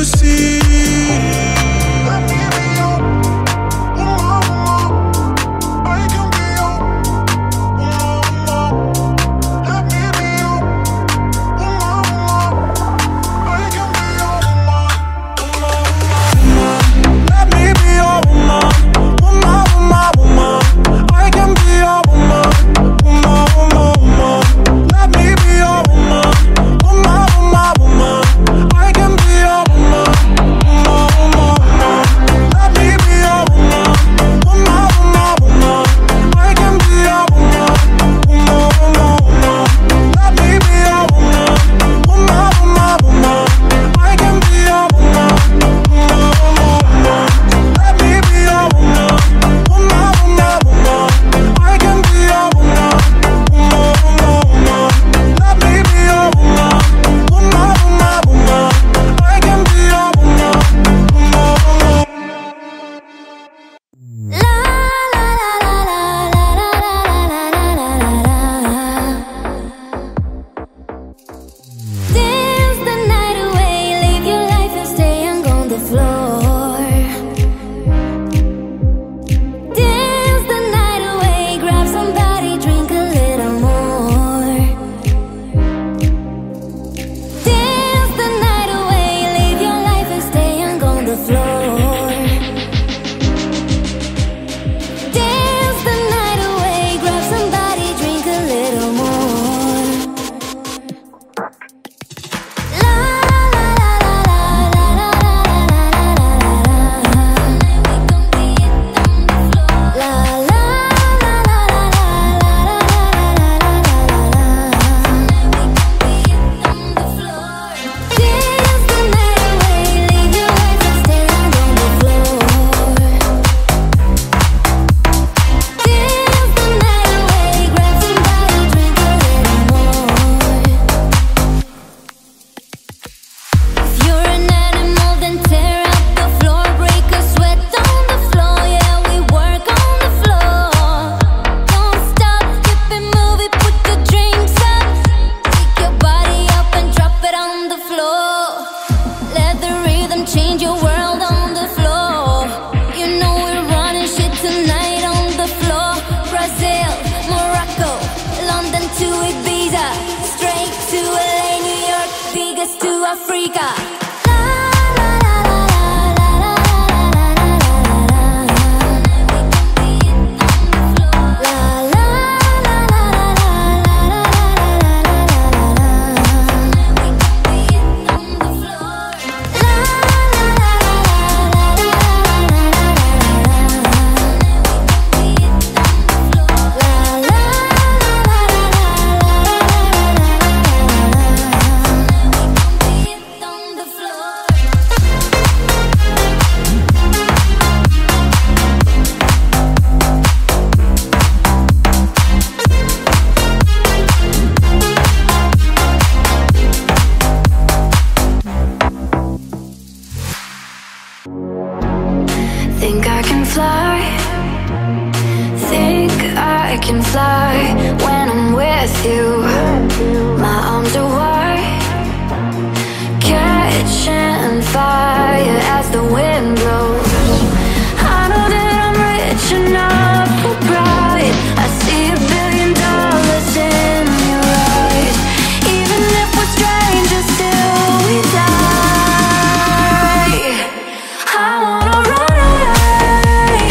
you see?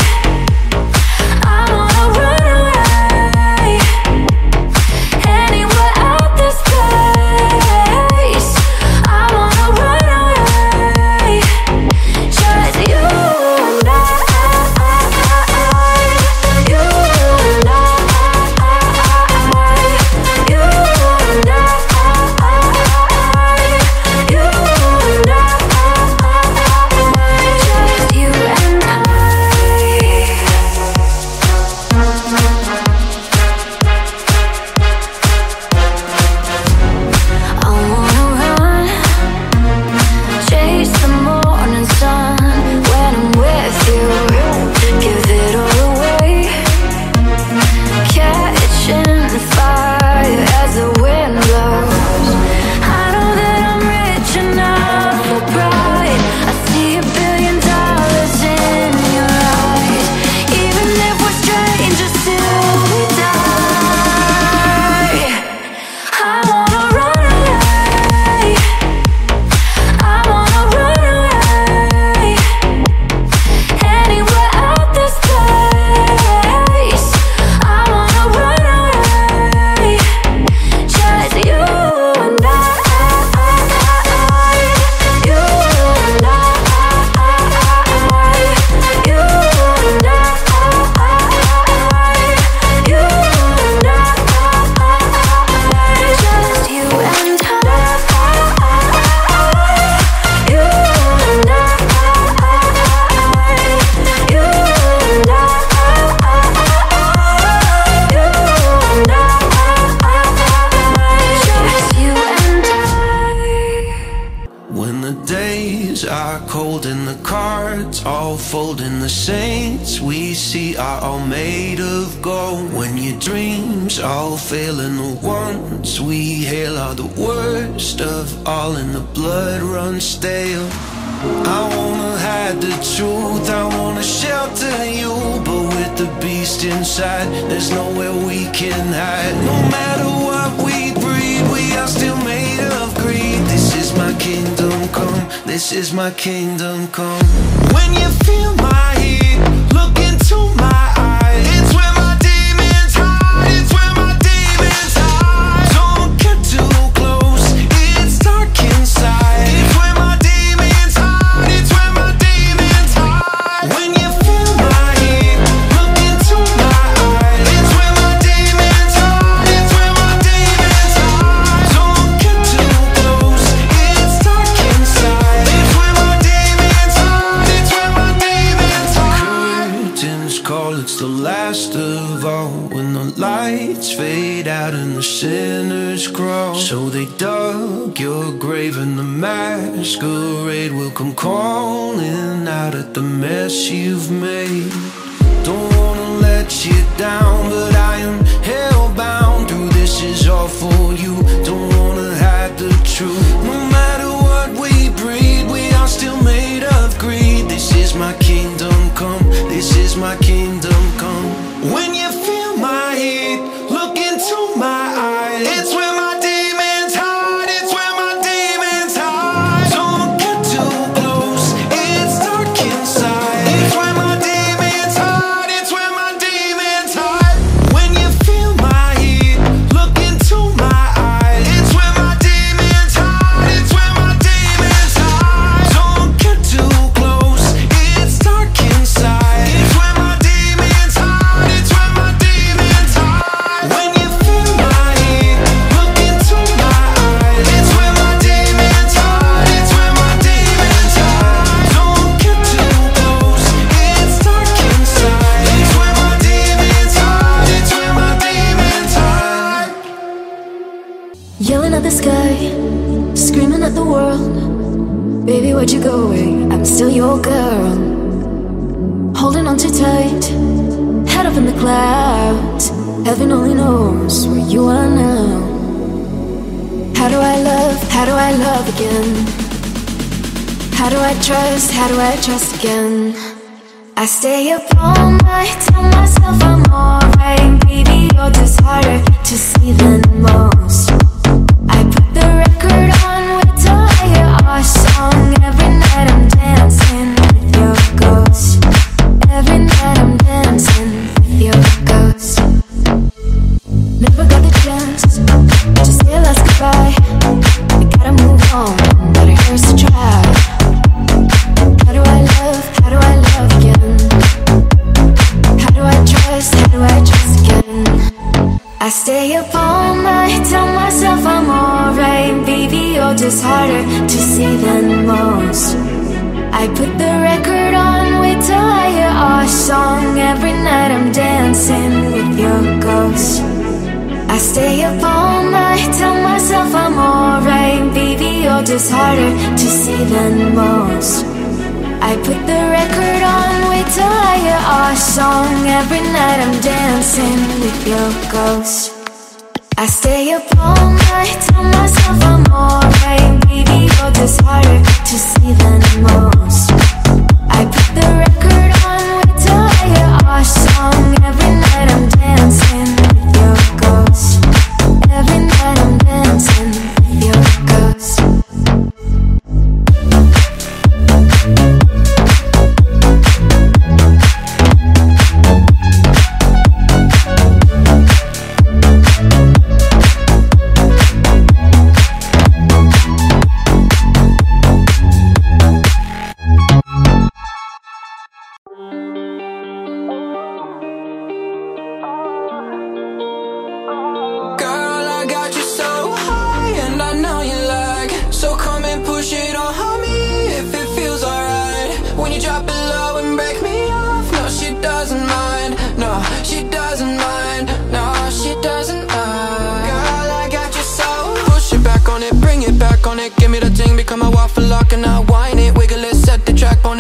Anyone are cold and the cards all fold, and the saints we see are all made of gold. When your dreams all fail and the ones we hail are the worst of all, and the blood runs stale. I wanna hide the truth, I wanna shelter you, but with the beast inside, there's nowhere we can hide. No matter what we breed, we are still made of greed. This is my kingdom come, this is my kingdom come. When you feel my heat, look into my eyes. It's where my demons hide, it's where my demons hide. Don't get too close, it's dark inside. It's where my demons hide, it's where my demons hide. When you feel my heat, look into my eyes. It's where my demons hide, it's where my demons hide. Don't get too close, it's dark inside. It's where my demons hide, it's where my demons hide. Curtains call, it's the last of all. When the lights fade out and the sinners crawl, so they dug your grave and the masquerade will come crawling out at the mess you've made. Don't wanna let you down, but I am hellbound. Through this is all for you, don't wanna hide the truth. No matter what we breed, we are still made of greed. This is my kingdom come, this is my kingdom come. When you feel my heat, look into my eyes. It's where my demons hide, it's where my demons hide. Don't get too close, it's dark inside. It's where my demons hide, it's where my demons hide. When you feel my heat, look into my eyes. It's where my demons hide, it's where my demons hide. Don't get too close, it's dark inside. It's where my demons hide, it's where my demons hide. When you feel my heat, look into my eyes. It's where my demons hide, it's where my demons hide. Don't get too close, it's dark inside. It's where my demons hide, it's where my demons hide. Yelling at the sky, screaming at the world. Baby, where'd you go away? I'm still your girl. Holding on too tight, head up in the clouds. Heaven only knows where you are now. How do I love again? How do I trust again? I stay up all night, tell myself I'm alright. Baby, you're just harder to see than most. I put the record on, wait till I hear our song. Every night I'm dancing with your ghost. Every night I'm dancing with your ghost. Never got the chance to say a last goodbye. We gotta move on, but it hurts to try. How do I love again? How do I trust again? I stay up all night, tell myself I'm alright. Baby, you're just harder to see than most. I put the record on, wait till I hear our song. Every night I'm dancing with your ghost. I stay up all night, tell myself I'm alright. Baby, you're just harder to see than most. I put the record on, wait till I hear our song. Every night I'm dancing with your ghost. I stay up all night, tell myself I'm alright. Baby, you're just harder to see than most. I put the record on, wait till I hear our song. Every night I'm dancing with your ghost. Every night I'm dancing with your ghost. Give me the thing, become a waffle lock and I whine it, wiggle it.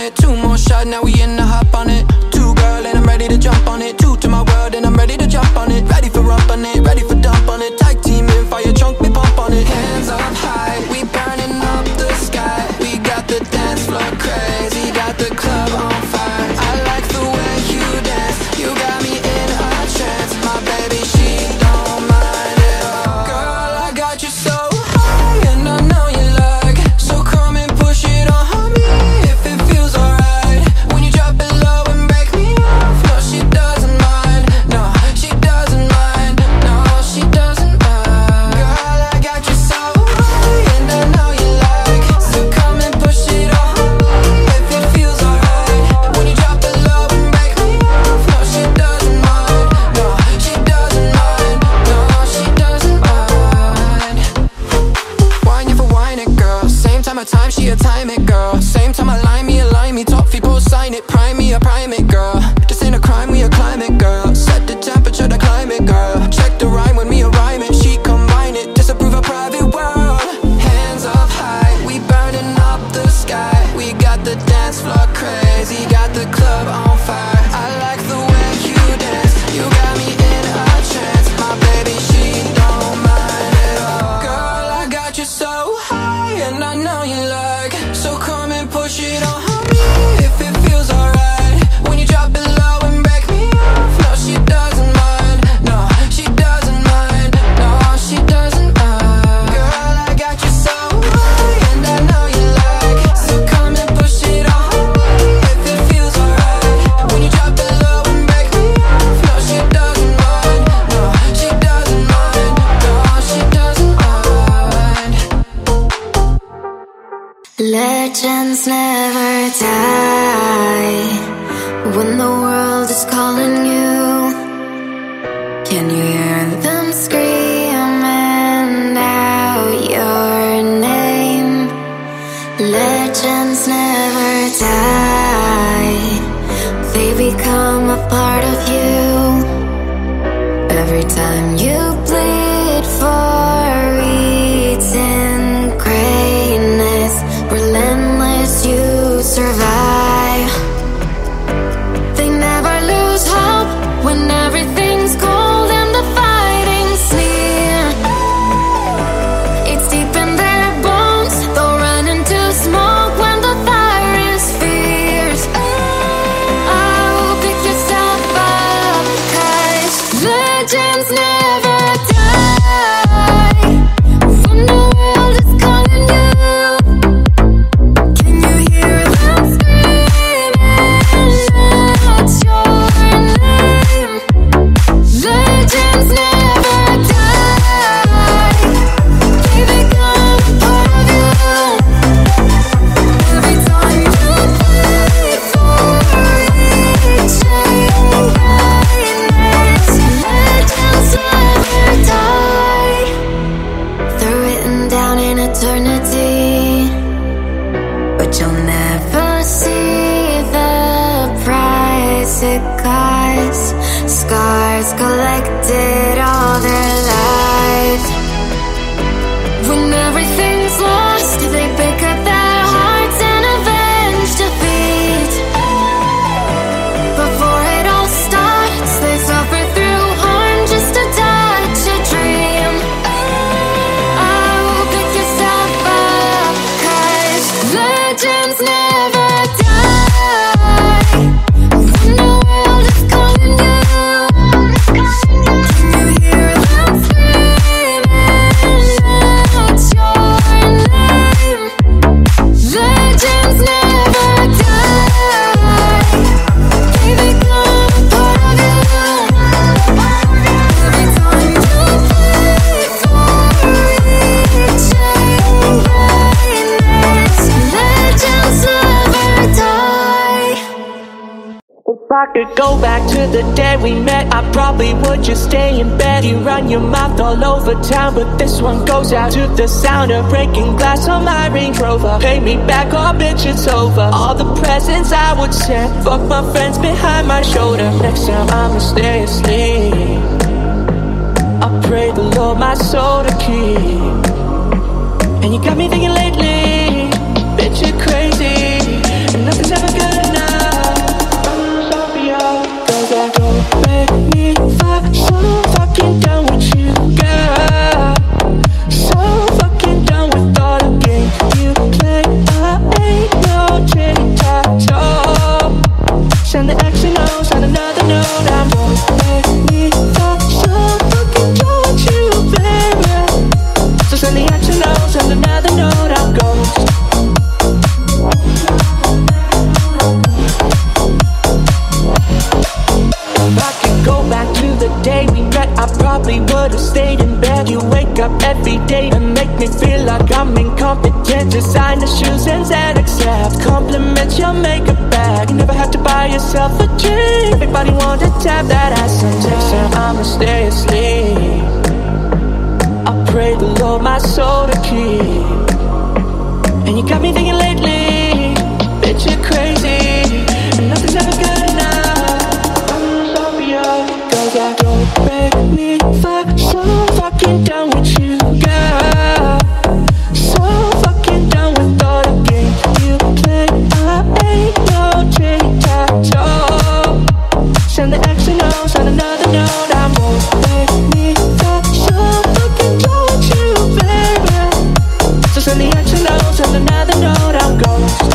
it. Two more shots, now we in the hop on it. Two girl and I'm ready to jump on it. Two to my world and I'm ready to jump on it. Ready for rump on it, ready for dump on it. Tag team in, fire trunk, we pump on it. Hands up high, we burning up the sky. We got the dance floor crazy, got the club on fire. I like the way you dance, you got me in a trance. My baby, she don't mind at all. Girl, I got you so high and I know you like. So come and push it on me if it feels alright. When you drop it low and break me off. No, she doesn't mind. No, she doesn't mind. No, she doesn't mind. Girl, I got you so high and I know you like. So come and push it on me if it feels alright. When you drop it low and break me off. No, she doesn't mind. No, she doesn't mind. No, she doesn't mind. Wine you for wine it, girl. Same time of time, she a time it, girl. Same time align me, top feet post sign it. Prime me, a prime it, girl. This ain't a crime, we a climate, girl. Set the temperature, the climate, girl. Check the rhyme when me a rhyme it. She combine it, disapprove a private world. Hands up high, we burning up the sky. We got the dance floor crazy, got the club on fire. I like the way you dance, you got me in a trance. My baby, she don't mind at all. Girl, I got you so high and I know you like. So come and push it on me if it feels alright. When you drop it low and break me off. No, she doesn't mind. No, she doesn't mind. No, she doesn't mind. Girl, I got you so high and I know you like. So come and push it on me if it feels alright. When you drop it low and break me off. No, she doesn't mind. No, she doesn't mind. No, she doesn't mind. Legends never die. When the world is calling you, can you hear them screaming out your name? Legends never die. They become a part of you. Every time you bleed for eating greatness, relentless, you survive. They never lose hope when everything's cold and the fighting's near. It's deep in their bones, they'll run into smoke when the fire is fierce. Oh, pick yourself up, 'cause legends never die. When the world is calling you, can you hear them screaming out your name? Legends never die. They become a part of you. Every time you bleed for reaching greatness, legends never die. They're written down in eternity, but you'll never see the price it costs. Scars collected all their lives. When everything's lost, they pick up their hearts and avenge defeat. Before it all starts, they suffer through harm just to touch a dream. Oh, pick yourself up, 'cause legends never die. When the world is calling you, can you hear them screaming out your name? Legends never die. They become a part of you. Every time you bleed for reaching greatness, legends never die. If I could go back to the day we met, I probably would just stay in bed. You run your mouth all over town, but this one goes out to the sound of breaking glass on my Range Rover. Pay me back, oh bitch, it's over. All the presents I would send, fuck my friends behind my shoulder. Next time I'ma stay asleep. I pray the Lord my soul to keep. And you got me thinking lately, bitch, you're crazy, and nothing's ever good. every day and make me feel like I'm incompetent. Designer shoes and accept compliments, your makeup bag. You never have to buy yourself a drink. Everybody want to tap that ass and text her I'ma stay asleep. I pray the Lord my soul to keep. And you got me thinking lately, bitch you're crazy, and nothing's ever good enough. I'm so for you, cause I don't make me fuck. So fucking done with you, girl. So fucking done with all the games you play. I ain't no tic-tac-toe. Send the X and O's on another note. I won't make me fuck. So fucking done with you, baby. So send the X and O's on another note. I'm ghost.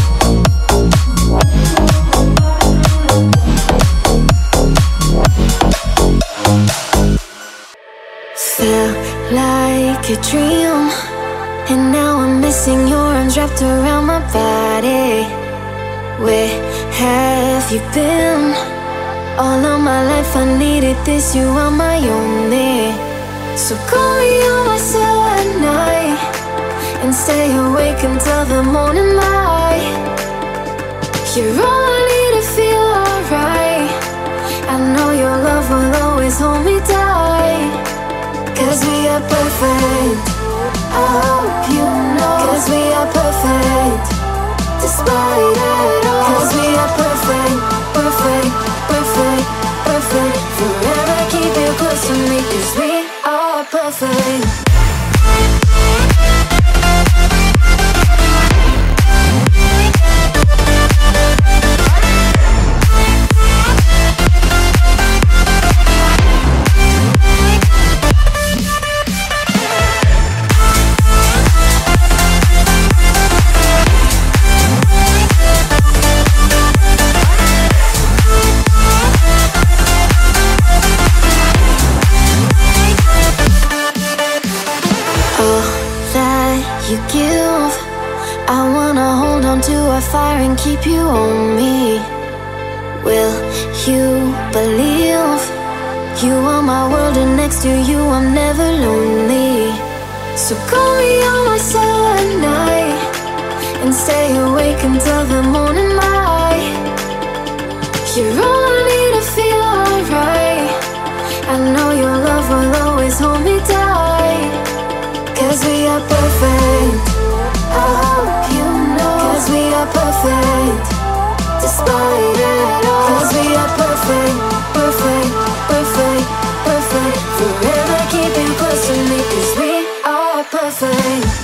Felt like a dream, and now I'm missing your arms wrapped around my body. Where have you been? All of my life I needed this, you are my only. So call me on my sad night and stay awake until the morning light. You're all I need to feel alright. I know your love will always hold me tight. Cause we are perfect, I hope you know. Cause we are perfect, despite it all. Cause we are perfect, perfect, perfect, perfect. Forever keep you close to me. Cause we are perfect. You give, I wanna hold on to our fire and keep you on me. Will you believe you are my world and next to you I'm never lonely? So call me on my sad night and stay awake until the morning light. You're all I need to feel alright. I know your love will always hold me tight. Cause we are perfect, I hope you know. Cause we are perfect, despite it all. Cause we are perfect, perfect, perfect, perfect. Forever keep you close to me. Cause we are perfect.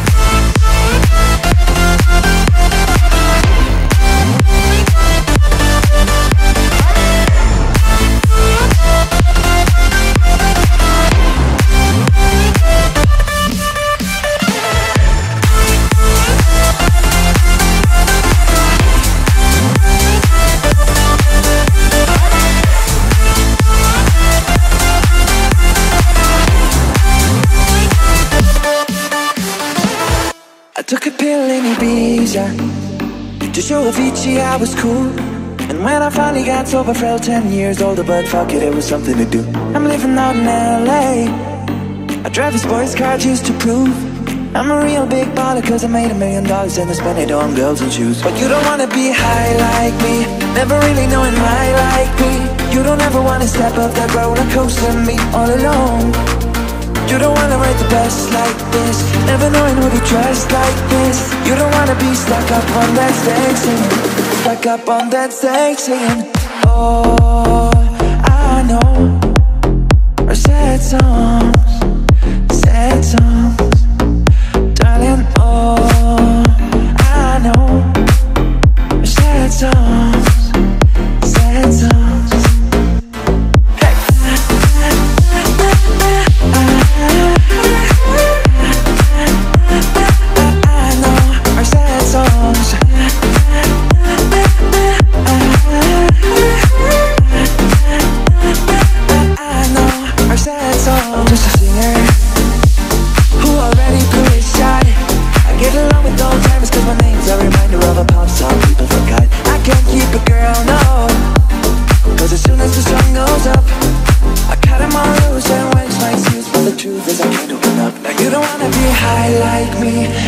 Took a pill in Ibiza to show Avicii I was cool. And when I finally got sober, felt 10 years older. But fuck it, it was something to do. I'm living out in LA. I drive a sports car just to prove I'm a real big baller. Cause I made $1 million and I spent it on girls and shoes. But you don't wanna be high like me, never really knowing right like me. You don't ever wanna step up that roller coaster and me all alone. You don't wanna ride the bus like this, never knowing who to trust like this. You don't wanna be stuck up on that stage singing, stuck up on that stage singing. Oh, I know our sad songs, sad songs, darling. Oh, I know our sad songs, sad songs. Cause my name's a reminder of a pop song people forgot. I can't keep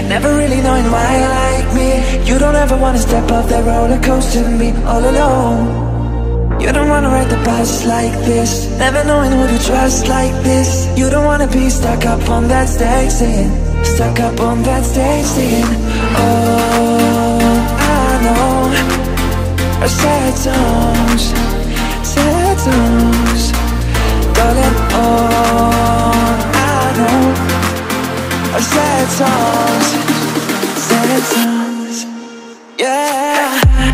never really knowing why you like me. You don't ever wanna step off that roller coaster and be all alone. You don't wanna ride the bus like this, never knowing who to trust like this. You don't wanna be stuck up on that stage singing, stuck up on that stage singing. Oh, I know our sad songs, darling. Oh, I know our sad songs, yeah.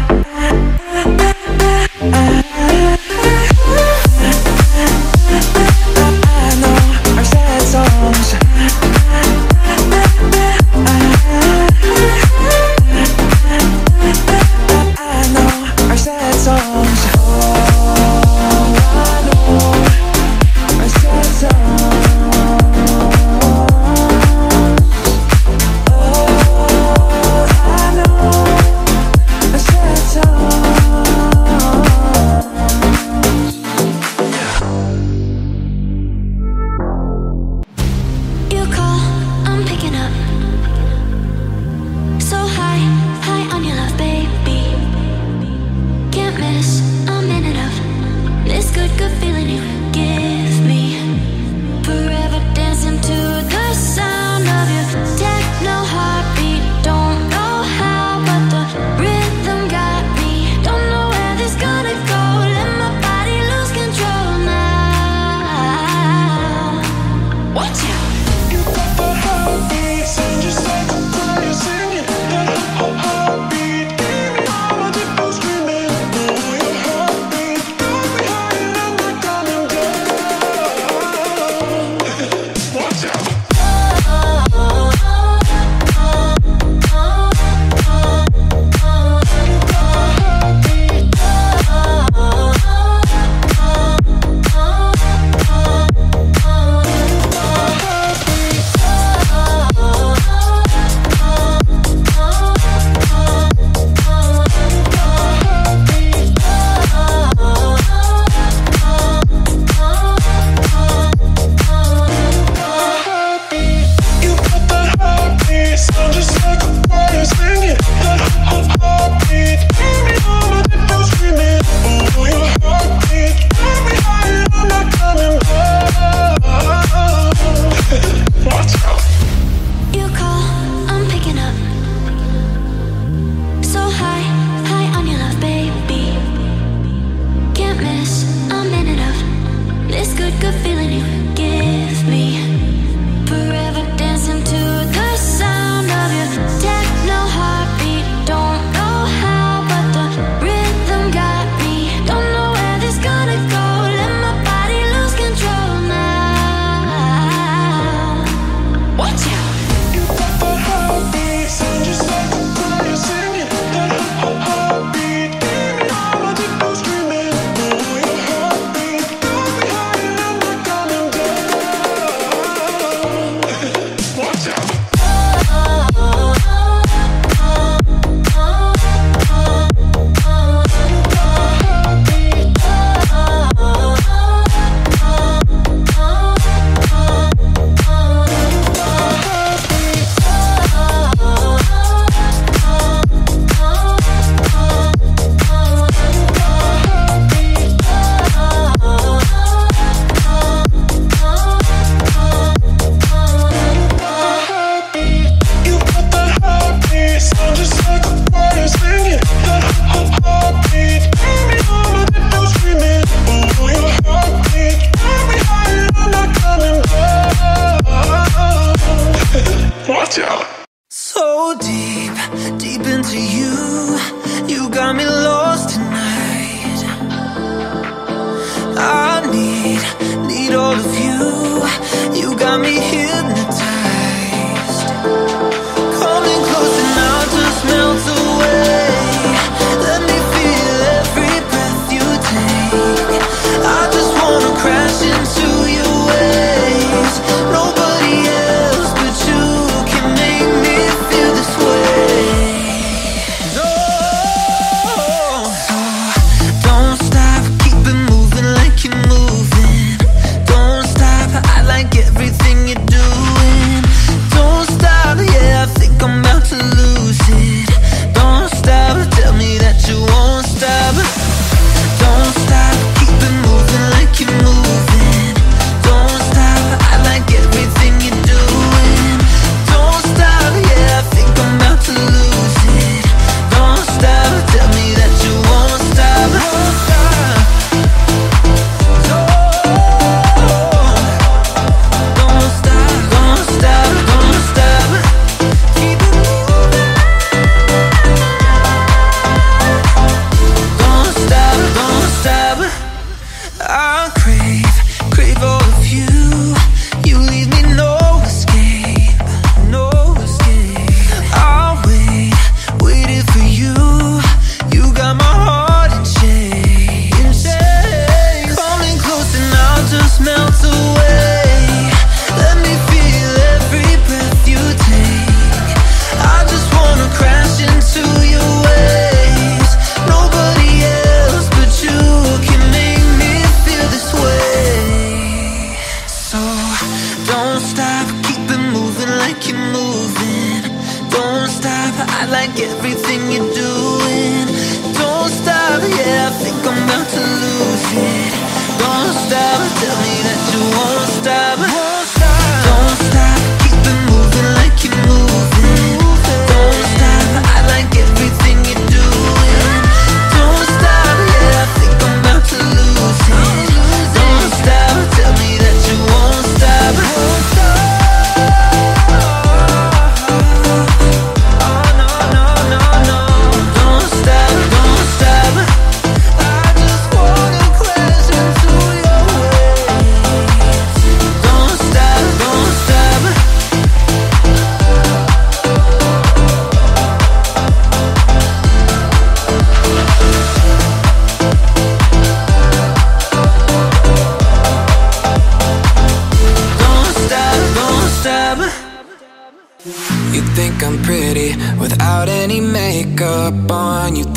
So deep, deep into you, you got me lost tonight. I need all of you, you got me hypnotized. Coming close and I'll just melt away. Let me feel every breath you take. I just wanna crash into your waves. Nobody else but you can make me feel this way. Oh,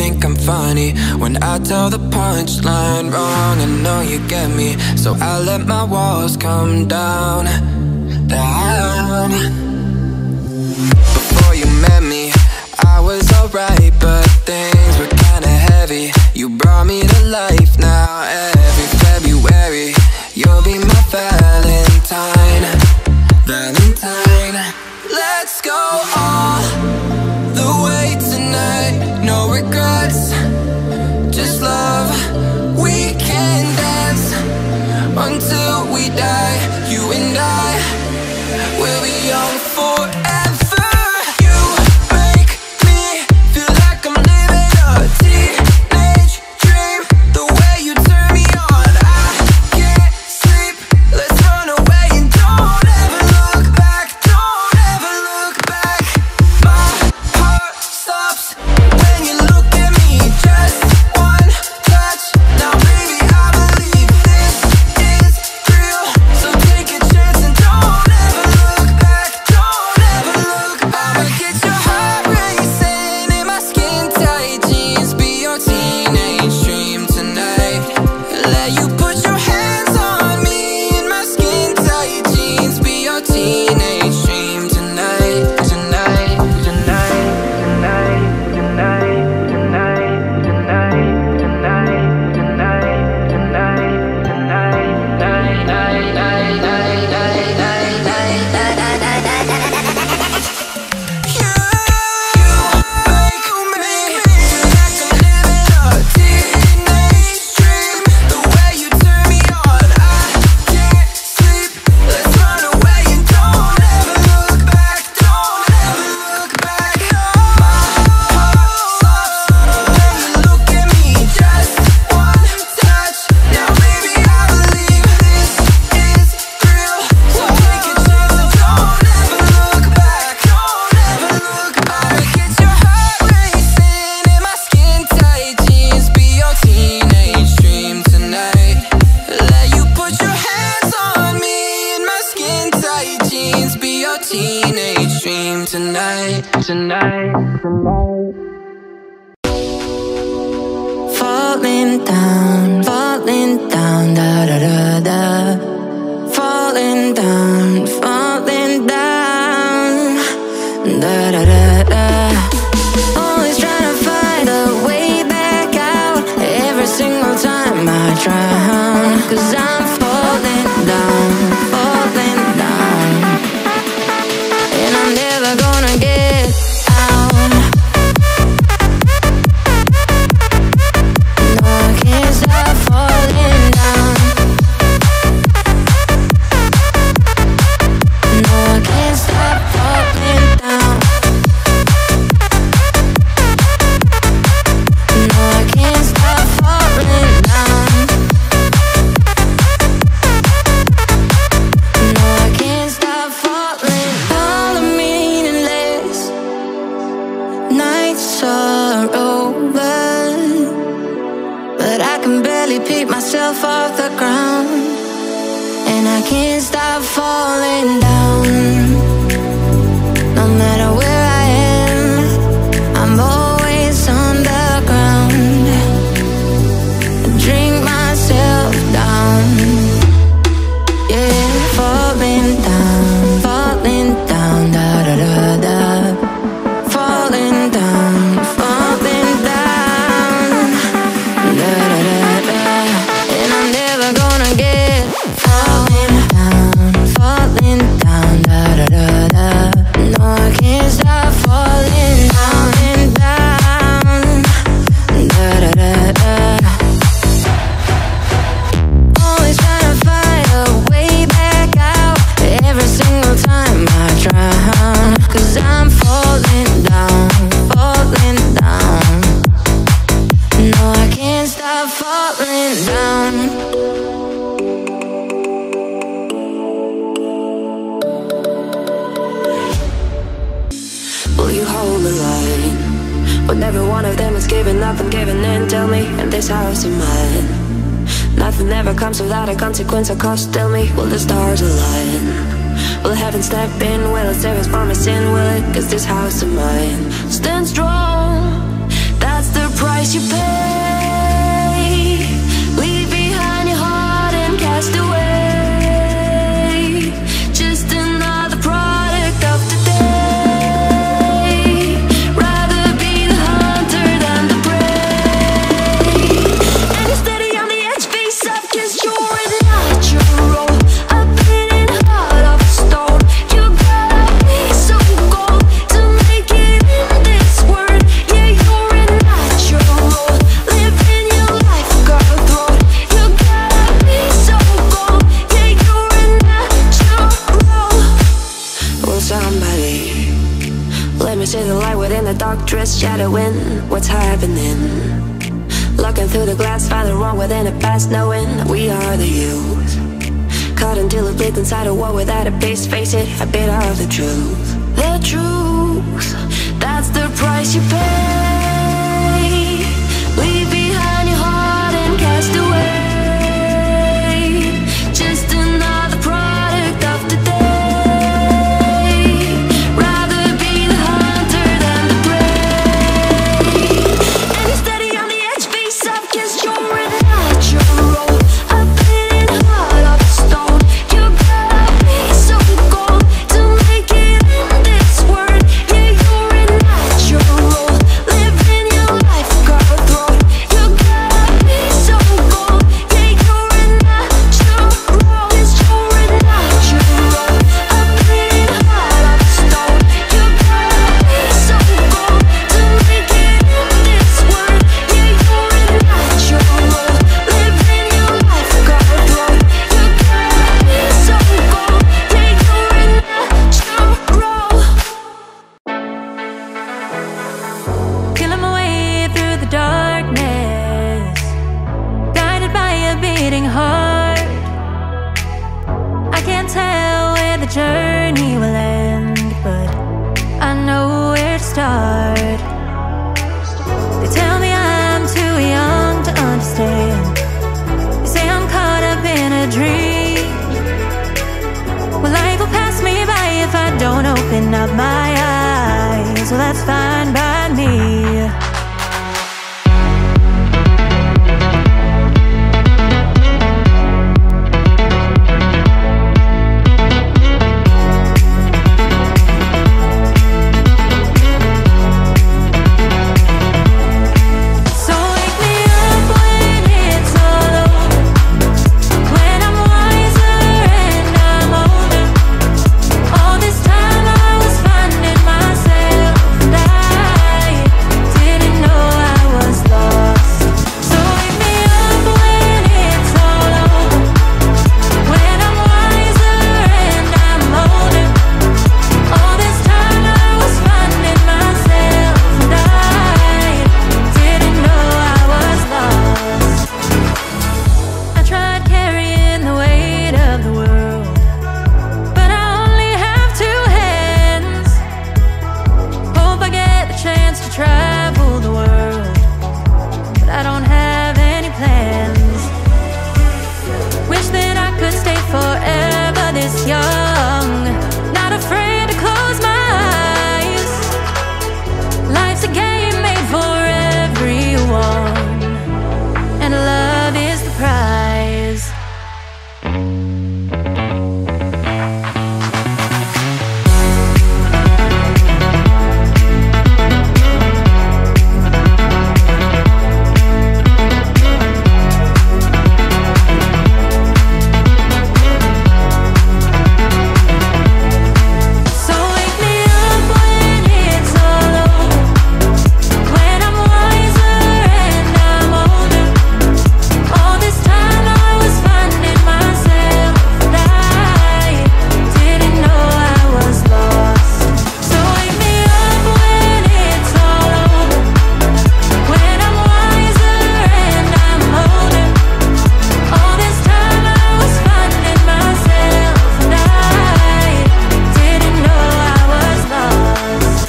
think I'm funny when I tell the punchline wrong. I know you get me, so I let my walls come down, down. Before you met me, I was alright, but things were kinda heavy. You brought me to life now. Every February, you'll be my Valentine, Valentine. Let's go all the way tonight. No regrets, just love. We can dance until we die. You and I will be young forever. Tonight. Falling down, da da da da. Falling down, da da da da. Always trying to find a way back out. Every single time I drown, 'cause I'm falling down, and I'm never gonna get out. No, I can't stop falling down. No, I can't stop falling down. No, I can't stop falling down. No, I can't stop falling. All the meaningless nights are over, but I can barely pick myself off the ground, and I can't stop falling down. No matter where I am, I'm always on the ground. I drink myself down. Yeah, falling down, da da da da. Falling down, da da da da. And I'm never gonna get falling down, da da da da. No, I can't stop falling down, da da da da. Always trying to find a way back out. Every single time I drown, 'cause I'm falling down. No, I can't stop falling down. Will you hold the line when every one of them is giving up and giving in? Tell me, in this house of mine, nothing ever comes without a consequence or cost. Tell me, will the stars align? Will heaven step in? Will it save us from our sin? Will it? 'Cause this house of mine stands strong. That's the price you pay. Leave behind your heart and cast away. Just another product of today. Rather be the hunter than the prey. And you're steady on the edge, face up, 'cause you're a natural. A beating heart of stone. You gotta be so cold to make it in this world. Yeah, you're a natural. Living your life cutthroat. You gotta be so cold. Yeah, you're a natural. Oh, somebody, let me see the light within the dark dress shadowing what's happening. Looking through the glass, finding wrong within the past, knowing we are the youth. Caught until it bleeds inside a wall without a base. Face it, a bit of the truth. The truth, that's the price you pay. Leave behind your heart and cast away. Just another product of today. Rather be the hunter than the prey. And you're steady on the edge, face up, 'cause you're a natural. A beating heart of stone. You gotta be so cold to make it in this world. Yeah, you're a natural. Living your life cutthroat. You gotta be so cold. Yeah, you're a natural. 'Cause you're a natural. A beating heart of stone. You gotta be so cold to make it in this world. Yeah, you're a natural. Living your life cutthroat. You gotta be so cold. Yeah, you're a natural. Killing my way through the darkness, guided by a beating heart. I can't tell where the journey will end, but I know where to start. They tell me I'm too young to understand. They say I'm caught up in a dream. Well, life will pass me by if I don't open up my eyes. Well, that's fine by me. So wake me up when it's all over, when I'm wiser and I'm older. All this time I was finding myself, and I didn't know I was lost. So wake me up when it's all over, when I'm wiser and I'm older. All this time I was finding myself, and I didn't know I was lost. I tried carrying the weight of the world, but I only have two hands. Hope I get the chance to travel the world, but I don't have any plans. Wish that I could stay forever this young, not afraid to close my eyes. Life's a game made for everyone, and love is the prize. So wake me up when it's all over, when I'm wiser and I'm older. All this time I was finding myself, and I didn't know I was lost. So wake me up when it's all over, when I'm wiser and I'm older. All this time I was finding myself, and I didn't know I was lost.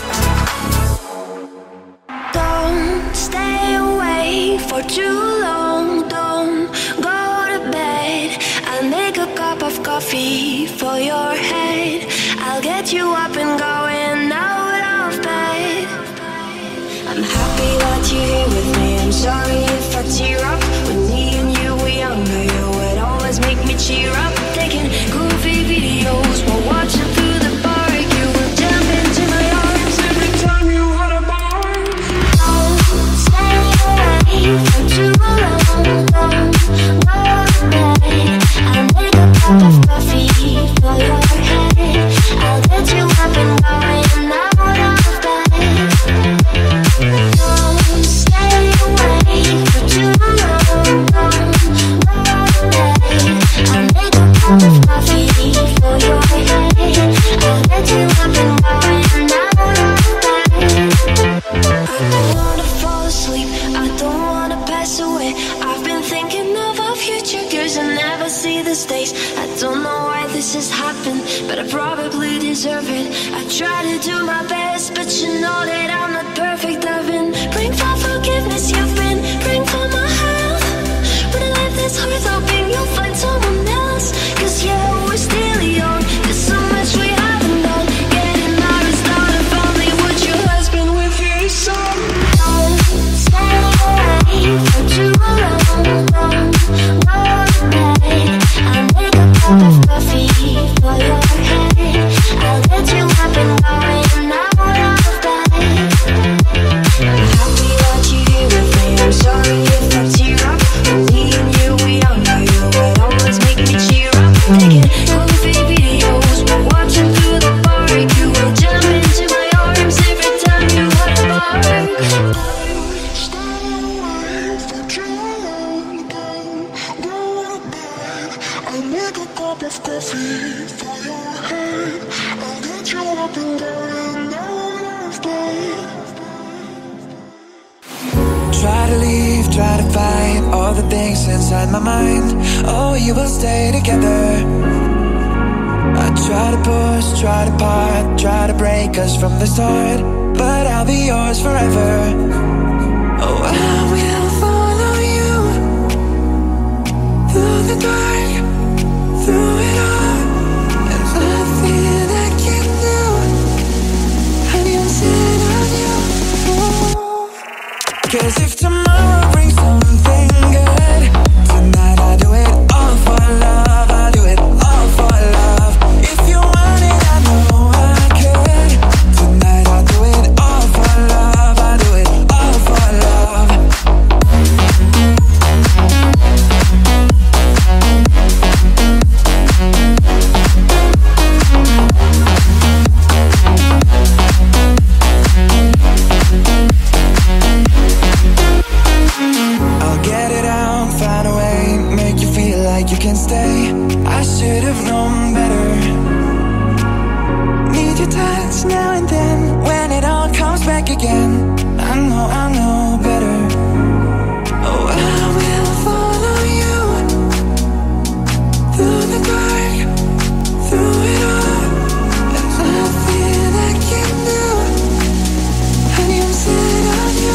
Don't stay awake for too long. Don't go to bed. I'll make a cup of coffee for your head. I'll get you up and going out of bed. I'm happy that you're here with me. pass away. I've been thinking of our future, cause I never see the stakes. I don't know why this has happened, but I probably deserve it. I try to do my best, but you know that I'm not perfect. I've been praying for forgiveness, you've been praying for my health. When I live this hard, hoping you'll find someone else. Cause yeah, we're still young, there's so much we haven't done. Getting married, start a family, would your husband with your son? Don't stay away for too long, no way. I'll make a cup of coffee for your head. I'll get you up and going out of bed. I'm happy that you're here with me, I'm sorry if I tear up. Me and you, we all know you would always make me cheer up. Taking coffee videos, we're watching through the barbecue. We'll jump into my arms every time you hit the bar. I'll make a cup of coffee for your head. I'll get you up and going out of bed. Try to leave, try to fight all the things inside my mind. Oh, you will stay together. I try to push, try to part, try to break us from the start, but I'll be yours forever. Oh, I will follow you through the dark, through it all. There's nothing I can do. I'm inside on you. Cause if tomorrow brings something good, tonight I'll do it all for love. I'll do it all for love. If you want it, I know I could. Tonight I'll do it all for love. I'll do it all for love. I'll get it out, find a way, make you feel like you can stay. I should have known better. Need your touch now and then, when it all comes back again. I know better. Oh, I will follow you through the dark, through it all. There's nothing I can do. Honey, I'm set on you.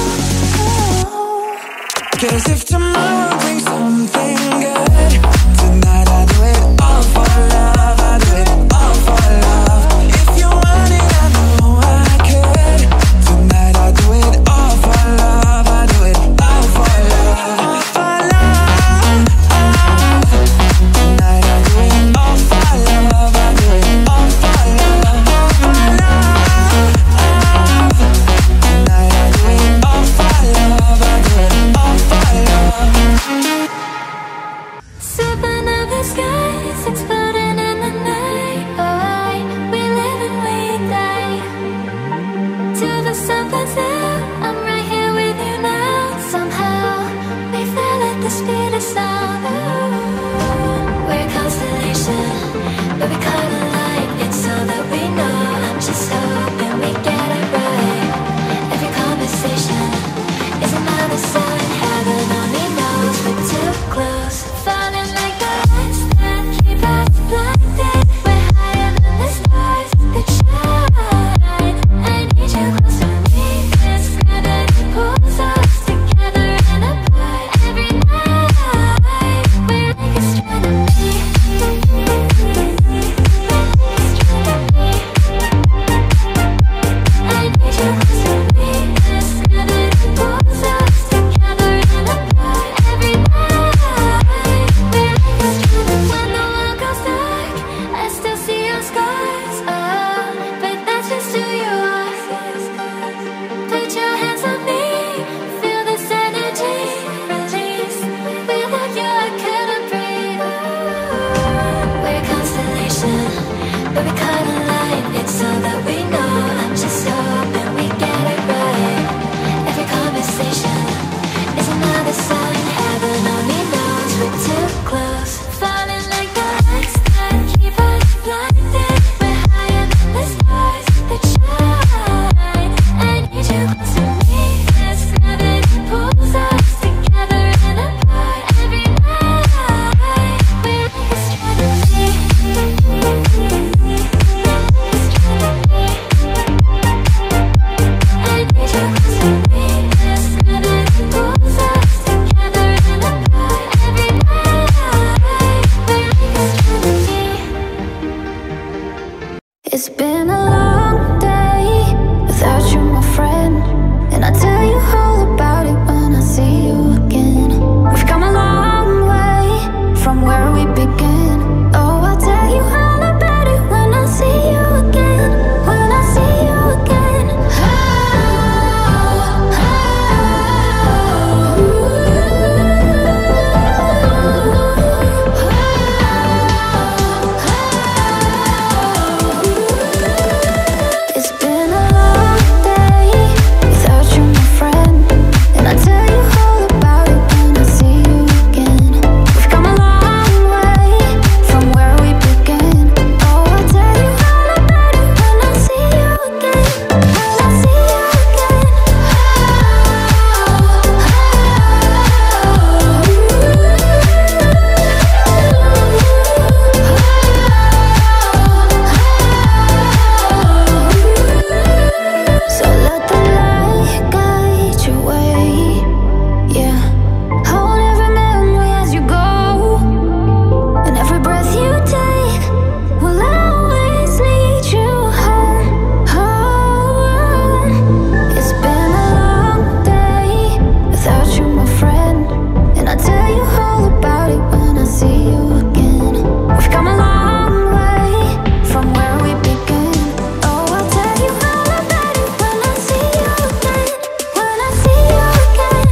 Cause if tomorrow brings something good, tonight I'll do it all for love. I'll do it all for love. If you want it, I know I could. Tonight I'll do it all for love. I'll do it all for love. All for love. Tonight I'll do it all for love. I'll do it all for love. All for love. Tonight I'll do it all for love. I'll do it all for love. It's been a long day without you, my friend, and I tell you all about it when I see you again. We've come a long way from where we began. Oh, I'll tell you all about it when I see you again. When I see you again. It's been a long day without you, my friend, and I tell you all about it when I see you again. We've come a long way from where we began. Oh, I'll tell you all about it when I see you again. When I see you again. So let the light guide your way. Yeah, hold every memory as you go, and every breath you take will always lead you home. Home. It's been a long day without you, my friend, and I tell you all about it when I see you again. We've come a long way from where we began. Oh, I'll tell you all about it when I see you again. When I see you again.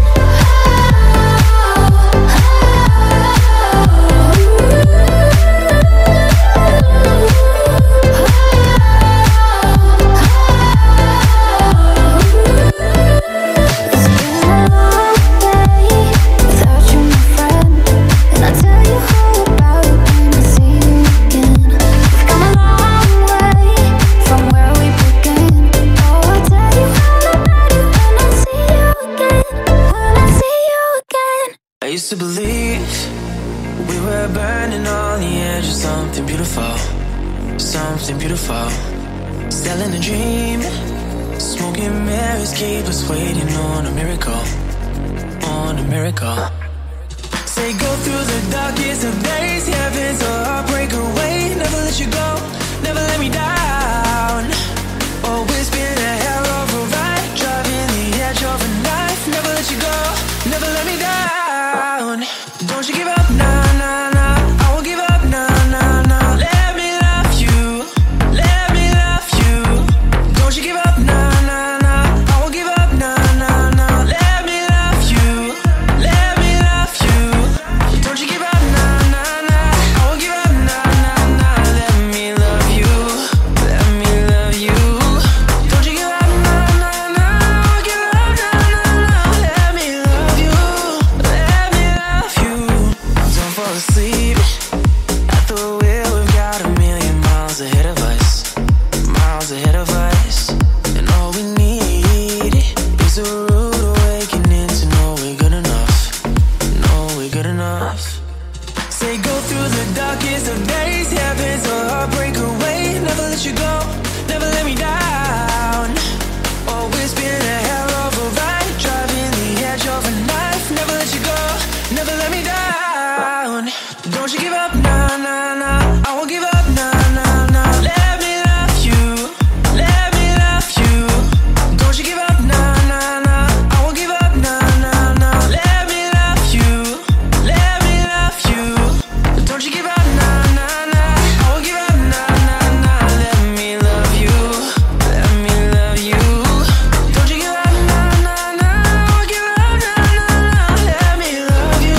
It's been a long day without you, my friend, and I tell you all about it when I see you again. We've come a long way from where we began. Oh, I'll tell you all about it when I see you again. When I see you again. I used to believe we were burning on the edge of something beautiful, something beautiful. Selling a dream, smoking mirrors keep us waiting on a miracle, on a miracle. Say go through the darkest of days, heaven's a heartbreak away. Never let you go, never let me down. Always been a hell of a ride, driving the edge of a knife. Never let you go, never let me down. Don't you give up, nah, nah, nah. I won't give up, nah, nah, nah. Let me love you, let me love you. Don't you give up, nah, nah, nah. I won't give up, nah, nah, nah. Let me love you, let me love you. Don't you give up, nah, nah, nah. I won't give up, nah, nah, nah. Let me love you, let me love you. Don't you give up, nah, nah, nah. I won't give up, nah, nah, nah. Let me love you, let me love you. Don't fall asleep at the wheel. We've got a million miles ahead of us, miles ahead of us. And all we need is a rude awakening to know we're good enough, know we're good enough. Say go through the darkest of days, heaven's a heartbreak away. Never let you go, never let me down. Always been a hell of a ride, driving the edge of a knife. Never let you go, never let me down. Don't you give up, nah, nah, nah. I won't give up, nah, nah, nah. Let me love you, let me love you. Don't you give up, nah, nah, nah. I won't give up, nah, nah, nah. Let me love you, let me love you. Don't you give up, nah, nah, nah. I won't give up, nah, nah, nah. Let me love you, let me love you. Don't you give up, nah, nah, nah. I won't give up, nah, nah, nah. Let me love you,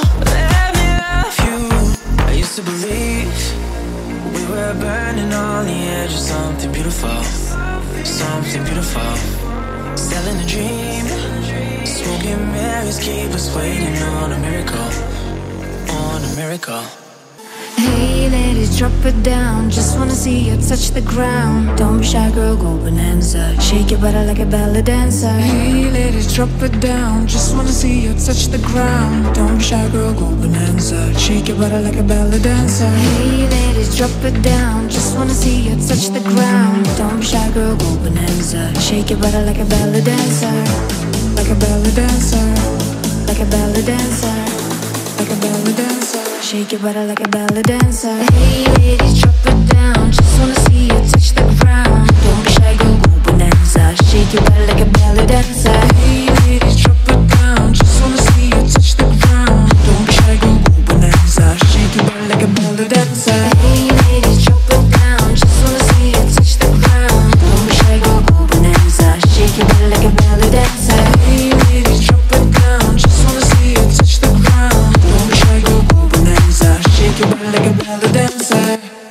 let me love you. I used to believe we were burning on the edge of something beautiful, something beautiful. Selling a dream, smoking mirrors keep us waiting on a miracle, on a miracle. Hey ladies, drop it down. Just wanna see you touch the ground. Don't be shy, girl, go bonanza. Shake your body like a ballet dancer. Hey ladies, drop it down. Just wanna see you touch the ground. Don't be shy, girl, go bonanza. Shake your body like a ballet dancer. Hey ladies, drop it down. Just wanna see you touch the ground. Don't be shy, girl, go bonanza. Shake your body like a ballet dancer. Like a ballet dancer. Like a ballet dancer. Like like a belly dancer. Shake your body like a belly dancer. Hey ladies, drop it down. Just wanna see you touch the ground. Don't be shy, go bonanza. Shake your body like a belly dancer. Hey ladies, drop it down. Just wanna see you touch the ground. Don't be shy, go bonanza. Shake your body like a belly dancer. Hey ladies, drop it down. Just wanna see you touch the ground. Don't be shy, go bonanza. Shake your body like a belly dancer. Hey ladies, drop it down. Just wanna see you touch the ground. Don't be shy, go bonanza. Shake your body like a belly dancer.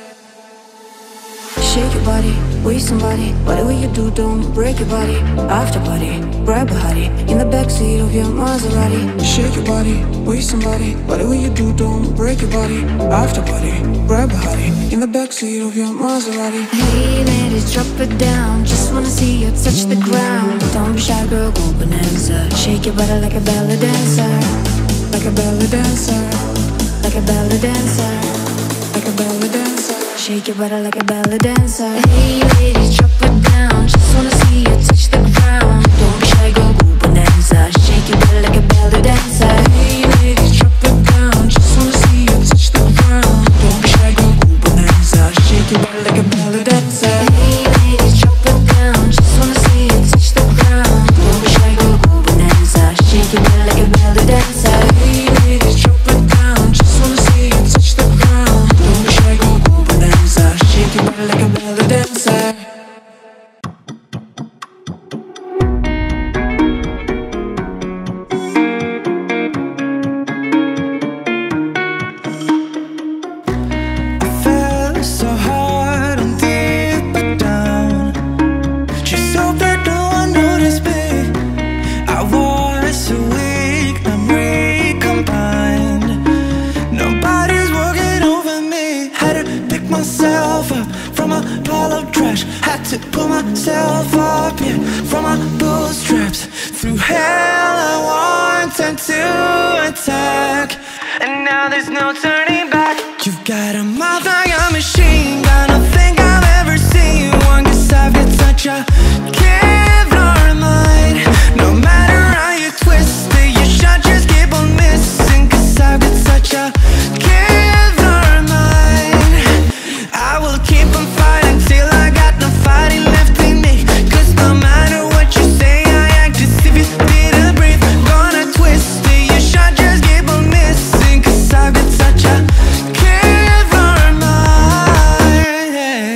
Shake your body, with somebody. Whatever you do, don't break your body. After party, grab a hottie in the backseat of your Maserati. Shake your body, with somebody. Whatever you do, don't break your body. After party, grab a hottie in the backseat of your Maserati. Hey ladies, drop it down. Just wanna see you touch the ground. Don't be shy, girl, go bonanza. Shake your body like a belly dancer. Like a belly dancer. Like a belly dancer. Like a belly dancer. Shake your body like a belly dancer. Hey ladies, drop it down. Just wanna see you touch the ground. Don't be shy, go bonanza. Shake your body like a belly dancer. Hey ladies, drop it down. Just wanna see you touch the ground. Don't be shy, go bonanza. Shake your body like a belly dancer. Hey ladies, drop it down. Just wanna see you touch the ground. Don't be shy, go bonanza. Shake your body like a belly dancer. Hey ladies, drop it down. Just wanna see you touch the ground. Don't be shy, go bonanza. Shake your body like a belly dancer. To pull myself up, yeah, from my bootstraps. Through hell I wanted to attack, and now there's no turning back. You've got a mouth like a machine gun. I think I've ever seen one, 'cause I've got such a Kevlar mind. No matter how you twist it, your shot just keep on missing, 'cause I've got such a Kevlar mind. I will keep on fighting till I got no fighting left in me, 'cause no matter what you say, I act as if you didn't breathe. Gonna twist it, your shot just keep on missing, 'cause I've got such a Kevlar mind.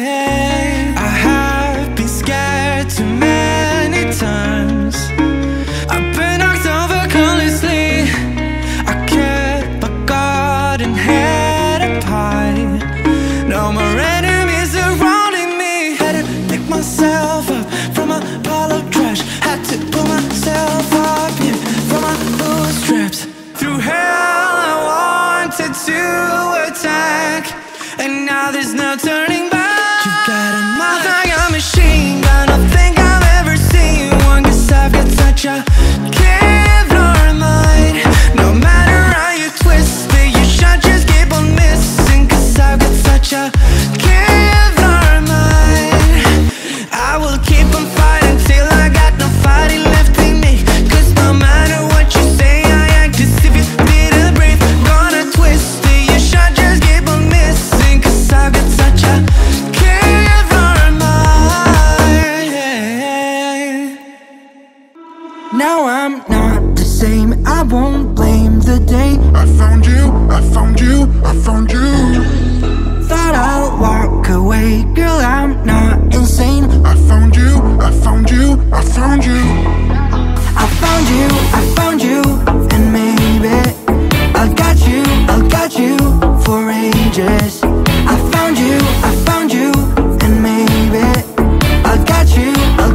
I have been scared too many times. I've been knocked over carelessly. I kept my guard and head up high. No more enemies surrounding me. Had to pick myself up from a pile of trash. Had to pull myself up, yeah, from my bootstraps. Through hell I wanted to attack, and now there's no turning back. You got a mouth like a machine gun. I think I've ever seen one, 'cause I've got such a Kevlar mind. No matter how you twist it, your shot just keep on missing, 'cause I've got such a Kevlar mind. I will keep on fighting till I got no fighting left in me, 'cause no matter what you say, I act as if you didn't breathe. Gonna twist it, your shot just keep on missing, 'cause I've got such a Kevlar mind. Now I'm not the same, I won't blame the day I found you, I found you, I found you. thought I'll walk away. Girl, I'm not insane. I found you, I found you, I found you. I found you, I found you, and maybe I'll got you for ages. I found you, and maybe I'll got you,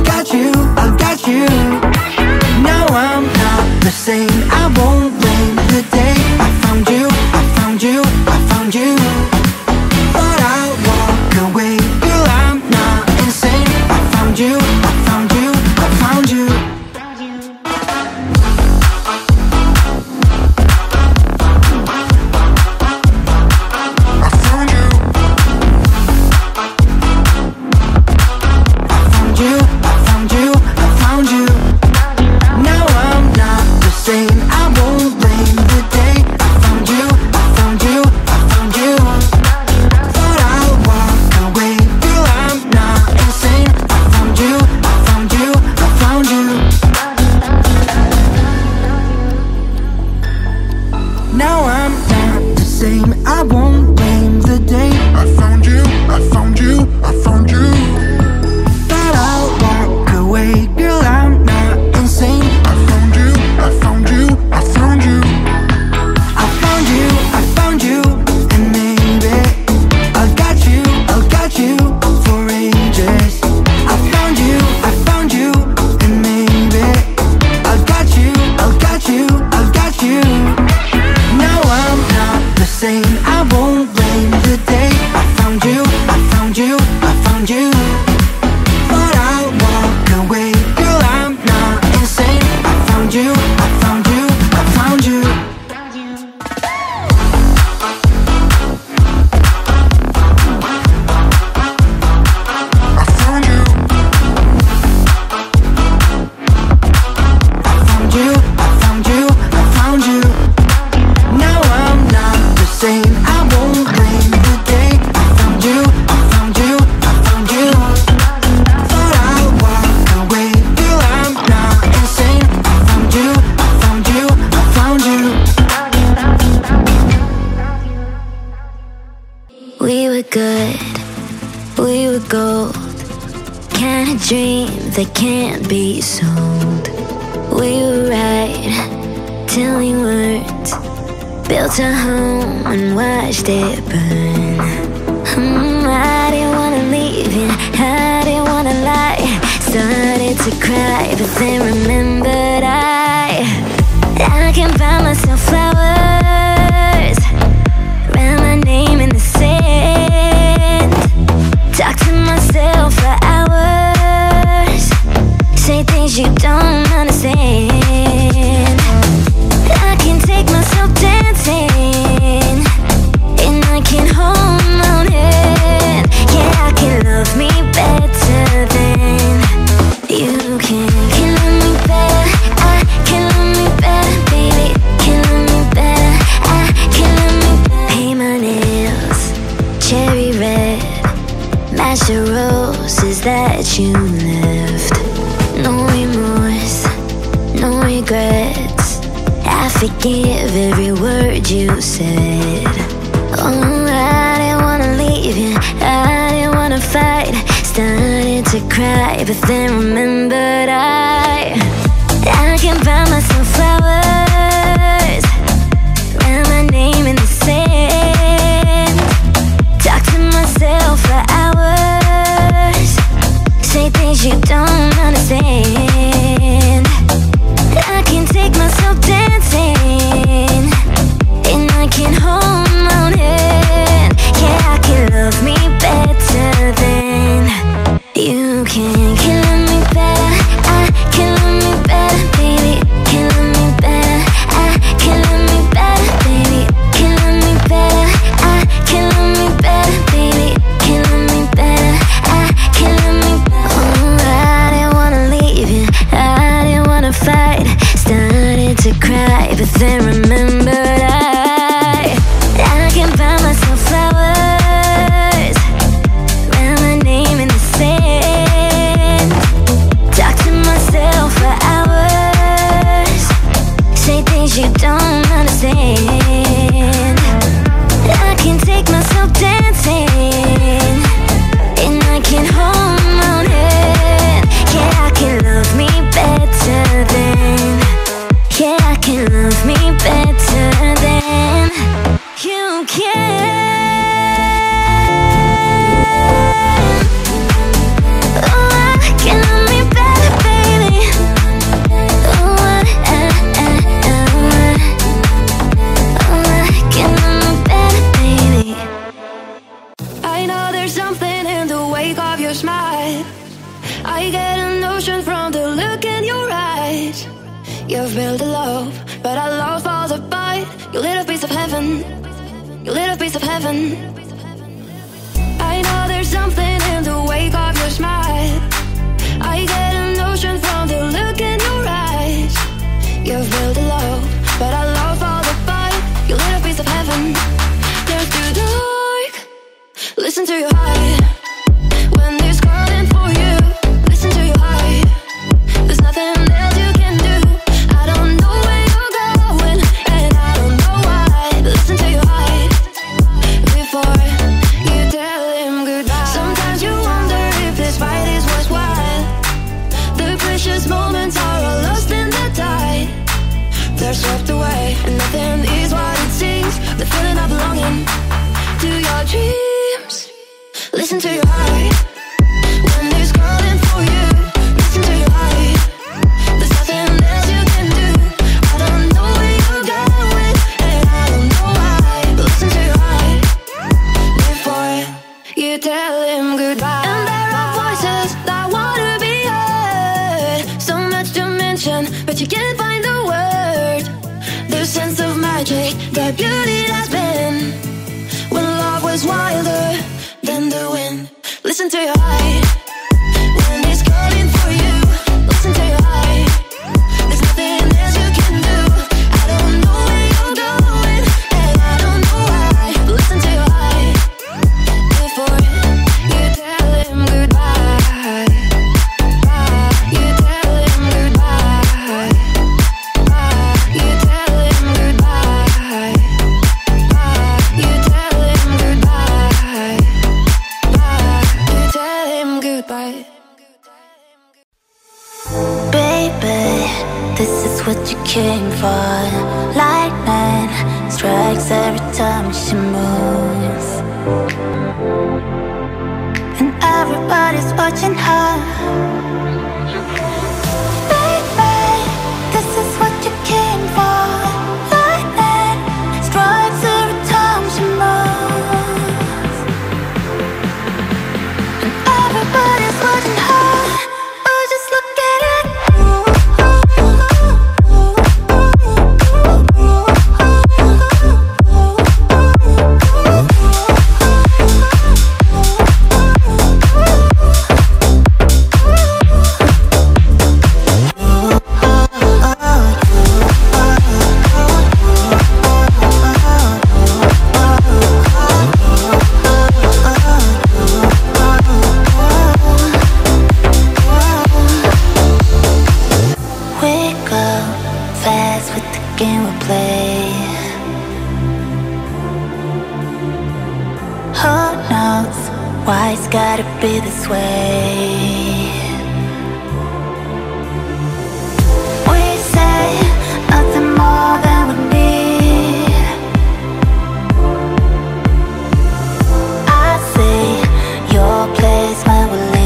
Now I'm not the same, I won't blame the day. I found you, I found you, I found you. Thought I'd walk away, girl, I'm not insane. I found you, I found you, I found you. Now I'm not the same, I won't blame the day I found you, I found you, I found you. but I'll walk away. Girl, I'm not insane. I found you, I found you, I found you. I found you, I found you, and maybe I got you for ages. I found you, and maybe I got you. Now I'm not the same, I won't blame the day I found you, I found you, I found you. But I'll walk away, girl, I'm not insane. I found you, I found you, I found you. I found you, I found you, I found you, I found you. Now I'm not the same, I won't blame the day I found you, I found you, I found you. Thought I'll walk away, girl, I'm not insane. I found you, I found you, I found you. We were good, we were gold. Kind of dream that can't be sold. We were right till we weren't. Built a home and watched it burn. I didn't wanna leave you, I didn't wanna lie. Started to cry, but then remembered I can buy myself flowers, write my name in the sand, talk to myself for hours, say things you don't understand. I can take myself dancing, and I can hold my own hand. Yeah, I can love me better than you can. Can love me better, I can love me better, baby. Can love me better, I can love me better. Paint my nails cherry red, match the roses that you left. No remorse, no regrets, I forgive every word you said. Oh, I didn't wanna leave you, I didn't wanna fight. Started to cry, but then remembered I can buy myself flowers, write my name in the sand, talk to myself for hours, say things you don't understand. I can take myself dancing, and I can hold my own hand. Yeah, I can love me better than you can. Can love me better, I can love me better, baby. Can love me better, I can love me better, baby. Can love me better, I can love me better, baby. Can love me better, I can love me better. Oh, I didn't wanna leave you, I didn't wanna fight. Started to cry, but then remembered I can buy myself flowers, write my name in the sand, talk to myself for hours, say things you don't understand. I can take myself dancing, and I can hold my own hand. Yeah, I can love me better than, yeah, I can love me better than you can. Oh, I can love me better, baby. Oh, I can love me better, baby. I know there's something in the wake of your smile. I get a notion from the look in your eyes. You've built a love, but our love falls apart. You lit a piece of heaven, you lit a piece of heaven. I know there's something in the wake of your smile. I get a notion from the look in your eyes. You've built a love, but our love falls apart. You lit a piece of heaven. There's too dark. Listen to your heart. When there's calling for you, listen to your heart. There's nothing else you can do. I don't know where you're going, and I don't know why. magic, the beauty that's been. When love was wilder than the wind. Listen to your heart when it's calling for you. Listen to your heart. There's nothing else you can do. I don't know where you're going, and I don't know why. But listen to your heart before you tell him goodbye. You tell him goodbye. You tell him goodbye. You tell him goodbye. You tell him goodbye. Baby, this is what you came for. Lightning strikes every time she moves, and everybody's watching her. Baby, this is what you came for. Lightning strikes every time she moves, and everybody's watching her. Oh, just look at it. We go fast with the game we play. Who knows why it's gotta be this way? We say nothing more than we need. I see your place when we leave.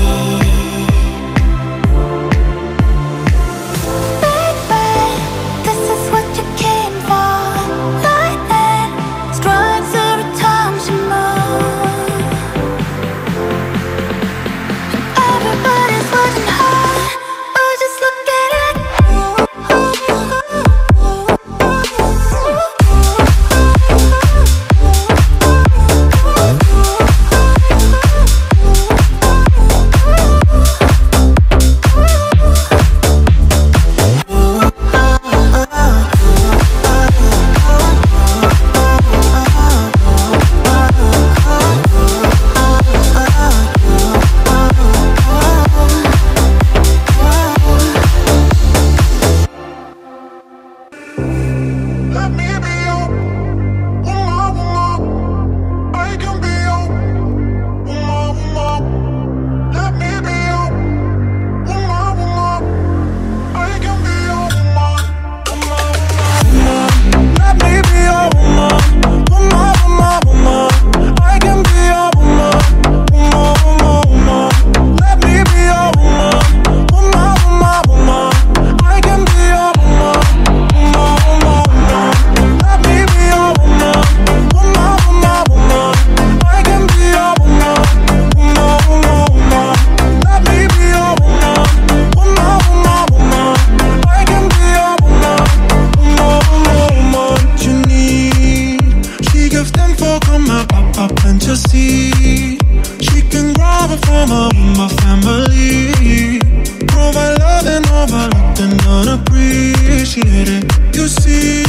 This is what you came for. Lightning strikes every time she moves, and everybody's watching her. Oh, just look at it. Let me be your woman, woman. I can be your woman, woman. Let me be your woman, woman. I can be your woman, woman, woman. Let me be your woman, woman, woman, woman. I can be your woman, woman, woman, woman. Let me be your woman, woman, woman, woman. I can be your woman, woman, woman, woman. Let me be your woman, woman, woman, woman. I can be your woman, woman, woman, woman. Let me be your woman, woman, woman, woman. I can be your woman, woman, woman, woman. You need, she gives them for come up and just see. She can grab it from her family. Provide love and overlooked and unappreciated. You see,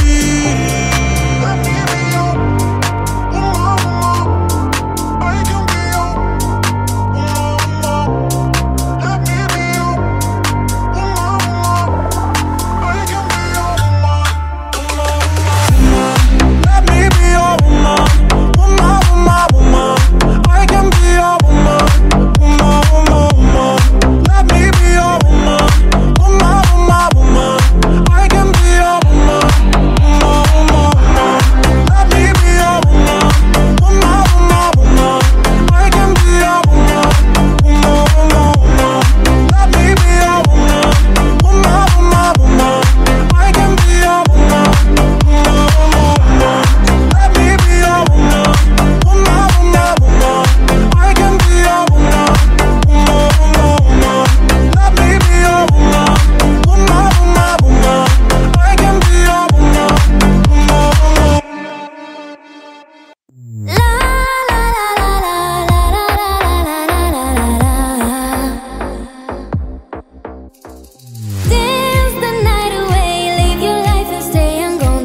let me be your woman, woman. I can be your woman, woman. Let me be your woman, woman. I can be your woman, woman, woman. Let me be your woman, woman, woman, woman. I can be your woman, woman, woman, woman. Let me be your woman, woman, woman, woman. I can be your woman, woman, woman.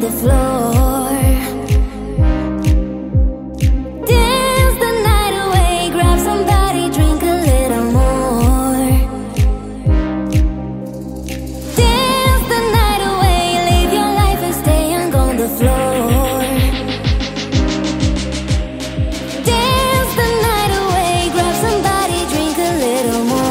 the floor. Dance the night away, grab somebody, drink a little more. Dance the night away, live your life and stay young on the floor. Dance the night away, grab somebody, drink a little more.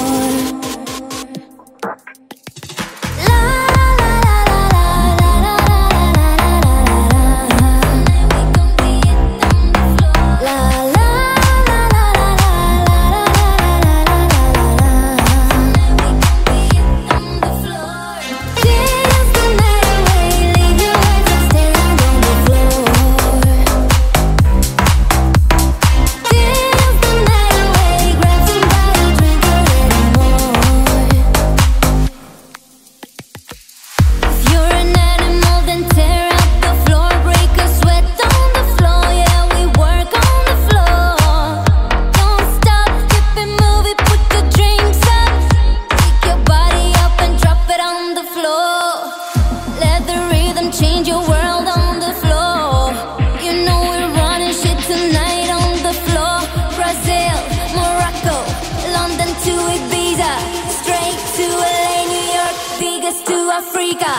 Change your world on the floor. You know we're running shit tonight on the floor. Brazil, Morocco, London to Ibiza, straight to LA, New York, Vegas to Africa.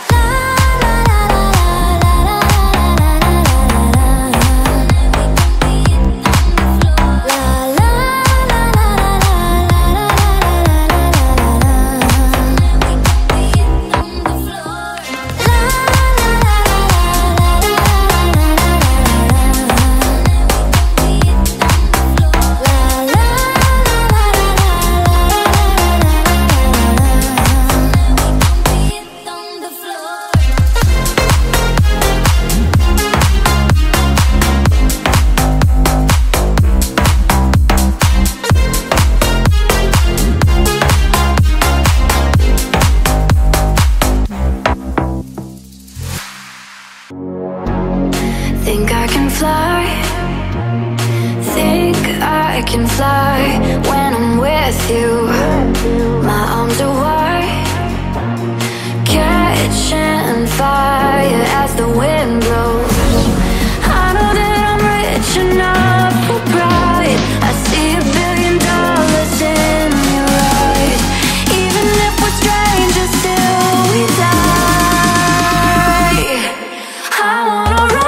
Think I can fly, think I can fly when I'm with you. My arms are wide, catching fire as the wind blows. I know that I'm rich enough for pride. I see $1 billion in your eyes. Even if we're strangers till we die, I wanna run.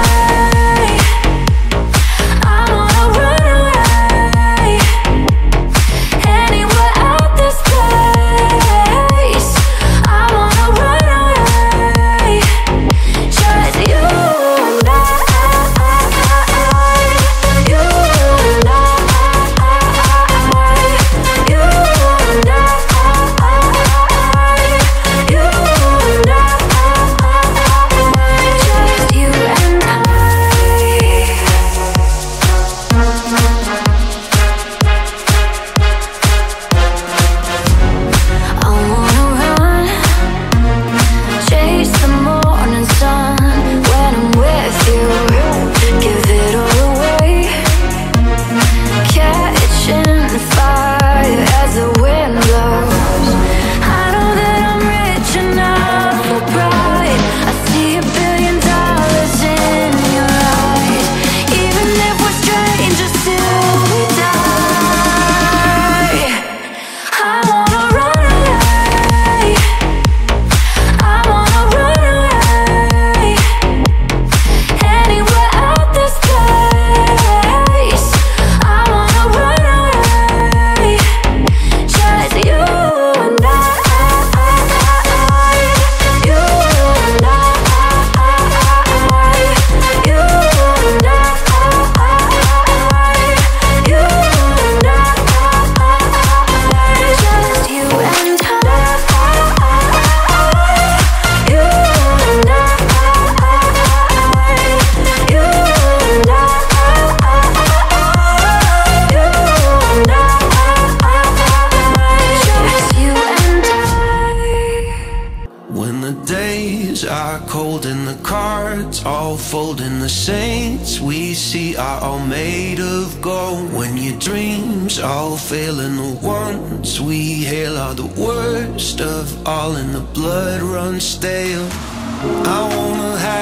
cold and the cards all fold, and the saints we see are all made of gold. When your dreams all fail and the ones we hail are the worst of all, and the blood runs stale, I wanna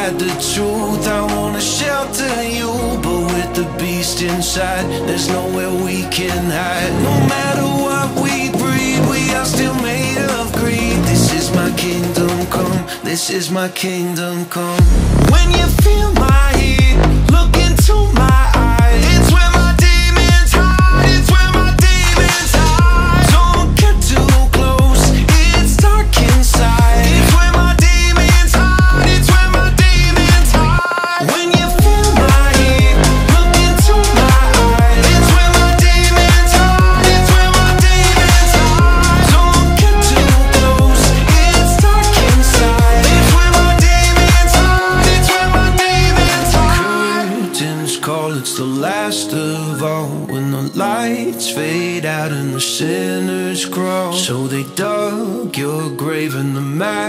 hide the truth. I wanna shelter you, but with the beast inside, there's nowhere we can hide. No matter what we breed, we are still made of greed. This is my kingdom come, this is my kingdom come. When you feel my heat, look into my eyes. It's where my demons hide, it's where my demons hide. Don't get too close, it's dark inside. It's where my demons hide, it's where my demons hide. When you feel my heat, look into my eyes. It's where my demons hide, it's where my demons hide. Don't get too close, it's dark inside. It's where my demons hide, it's where my demons hide. Curtains call, it's the last of all. When the lights fade out and the sinners crawl, so they dug your grave and the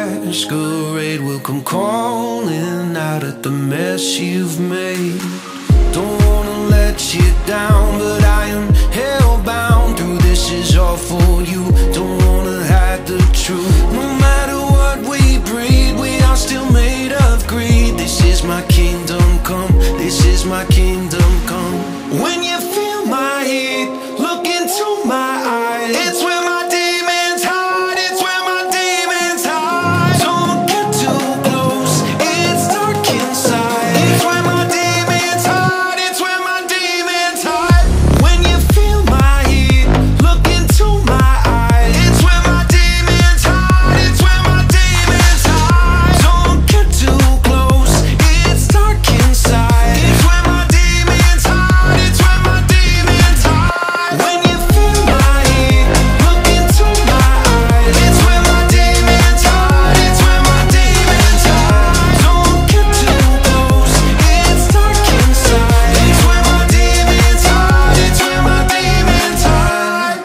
masquerade will come crawling out at the mess you've made. Don't wanna let you down, but I am hellbound. Through this is all for you. Don't wanna hide the truth. No matter what we breed, we are still made of greed. This is my kingdom come, this is my kingdom come. When you feel my heat, look into my eyes. It's where my demons hide, it's where my demons hide. Don't get too close, it's dark inside. It's where my demons hide, it's where my demons hide. When you feel my heat, look into my eyes. It's where my demons hide, it's where my demons hide. Don't get too close, it's dark inside. It's where my demons hide, it's where my demons hide. When you feel my heat, look into my eyes. It's where my demons hide, it's where my demons hide. Don't get too close, it's dark inside. It's where my demons hide, it's where my demons hide.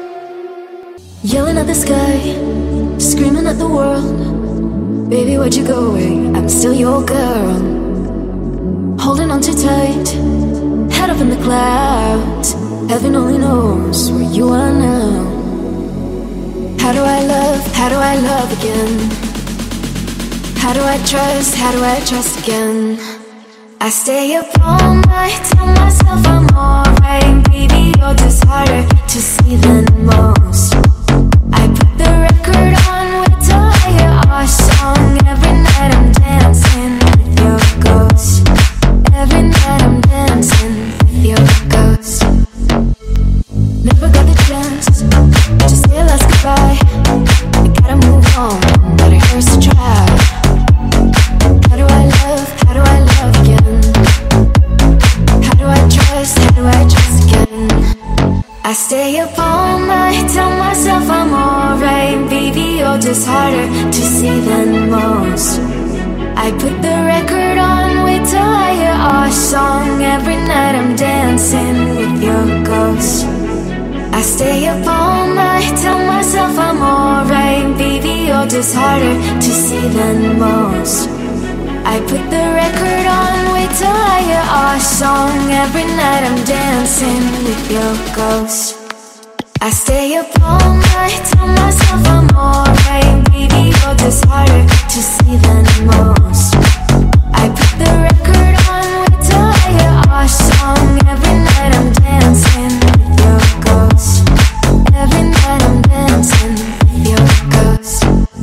Yelling at the sky, screaming at the world. Baby, where'd you go away? I'm still your girl. Holding on too tight, head up in the clouds. Heaven only knows where you are now. How do I love again? How do I trust again? I stay up all night, tell myself I'm alright. Baby, you're just harder to see than most. I put the record on, wait till I hear our song. Every night I'm dancing with your ghost. Every night I'm dancing with your ghost. Never got the chance to say a last goodbye. I gotta move on, but it hurts to try. How do I love again? How do I trust again? I stay up all night, tell myself I'm alright. Baby, you're just harder to see than most. I put the record on, wait till I hear our song. Every night I'm dancing with your ghost. I stay up all night, tell myself I'm alright. Baby, you're just harder to see than most. I put the record on, wait till I hear our song. Every night I'm dancing with your ghost. I stay up all night, tell myself I'm alright. Baby, you're just harder to see than most. I put the record on, wait till I hear our song. Every night I'm dancing with your ghost. Every night I'm dancing with your ghost.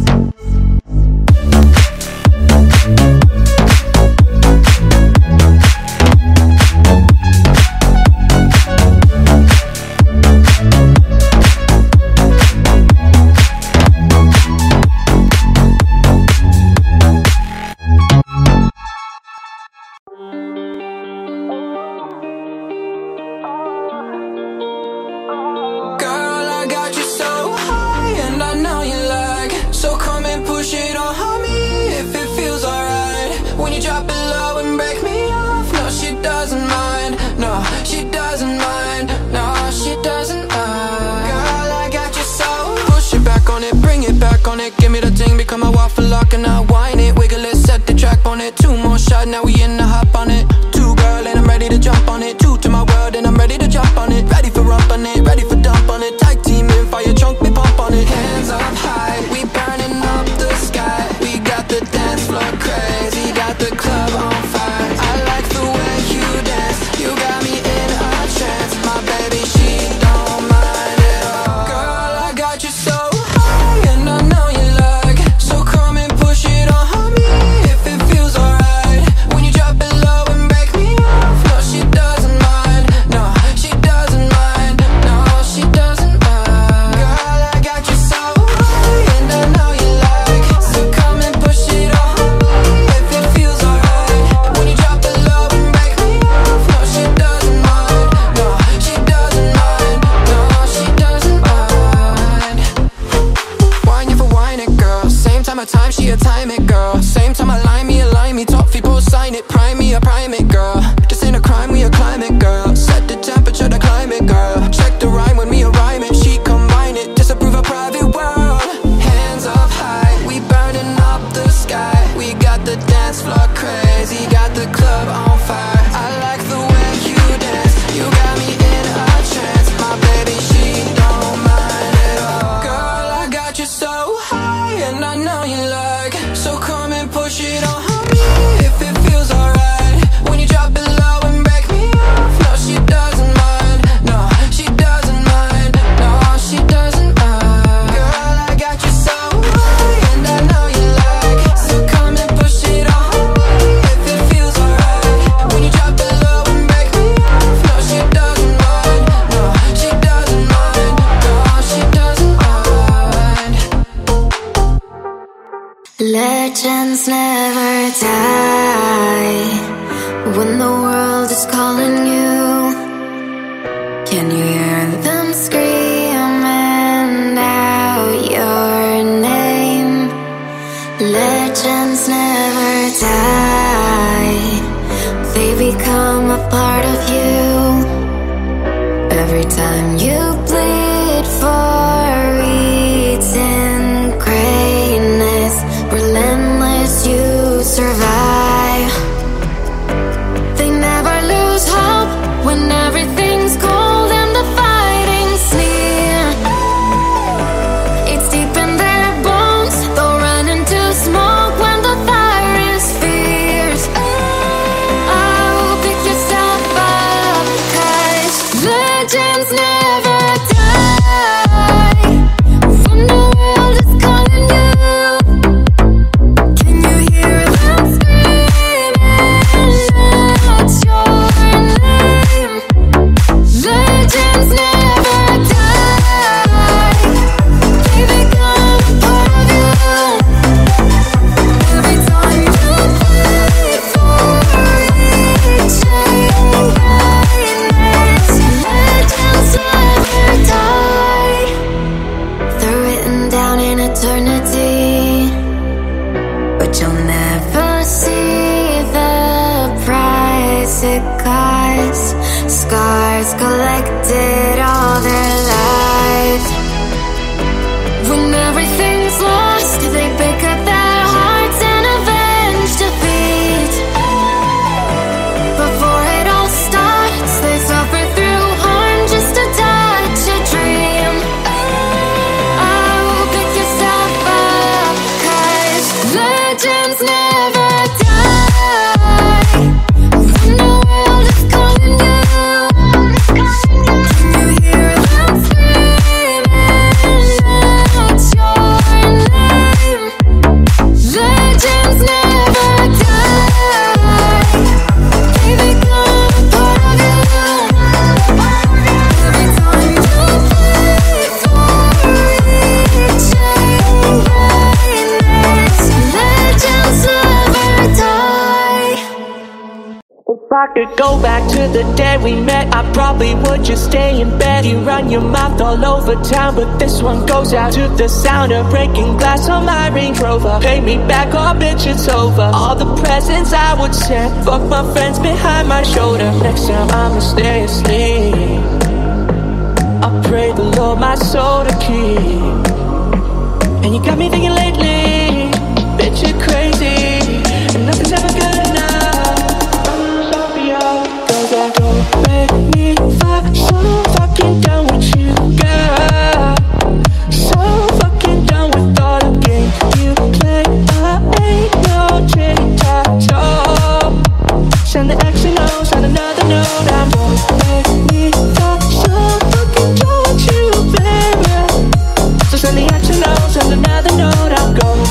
Give me the thing, become a waffle lock and I whine it. Wiggle it, set the track on it. Two more shots, now we in the hop on it. Two girl and I'm ready to jump on it. Two to my world and I'm ready to jump on it. Ready for rump on it, ready for dump on it. Tag team in, fire trunk, me pump on it. Hands up high, we burning up the sky. We got the dance floor crazy, got the sign it, prime me, I prime it, girl. This ain't a crime, we a climate, girl. Set the temperature, the climate, girl. Check the rhyme when me a rhyme it. She combine it, disapprove a private world. Hands up high, we burning up the sky. We got the dance floor crazy, got the club on fire. I like the way you dance, you got me in a trance. My baby, she don't mind at all. Girl, I got you so high, and I know you like. So come and push it on me if it feels alright. When you drop it low and break me off. No, she doesn't mind. No, she doesn't mind. No, she doesn't mind. Girl, I got you so high, and I know you like. So come and push it on me if it feels alright. When you drop it low and break me off. No, she doesn't mind. No, she doesn't mind. No, she doesn't mind. Legends never die when the world is calling you. Can you hear them screaming out your name? Legends never die, they become a part of you. Every time you bleed for eating greatness, relentless, you survive. They never lose hope when everything's cold and the fighting's near. It's deep in their bones, they'll run into smoke when the fire is fierce. Oh, pick yourself up, 'cause legends never die when the world is calling you. Can you hear them screaming out your name? Legends never die, they become a part of you. Every time you bleed for reaching greatness, legends never die. They're written down in eternity, but you'll never see the price it costs. Scars collected all their lives. When everything's lost, they pick up their hearts and avenge defeat. Before it all starts, they suffer through harm just to touch a dream. Oh, pick yourself up, 'cause legends never die when the world is calling you. Can you hear them screaming out your name? Legends never die, they become a part of you. Every time you bleed for reaching greatness, legends never die. If I could go back to the day we met, I probably would just stay in bed. You run your mouth all over town, but this one goes out to the sound of breaking glass on my Range Rover. Pay me back or bitch, it's over. All the presents I would send, fuck my friends behind my shoulder. Next time I'ma stay asleep, I pray the Lord my soul to keep. And you got me thinking lately, bitch, you're crazy, and nothing's ever good enough. Cause I don't make me fall so fucking done with you, girl. So fucking done with all the games you play. I ain't no tic-tac-toe. Send the X and O's on another note. I don't make me fall so fucking done with you, baby. So send the X and O's on another note. I'm ghost.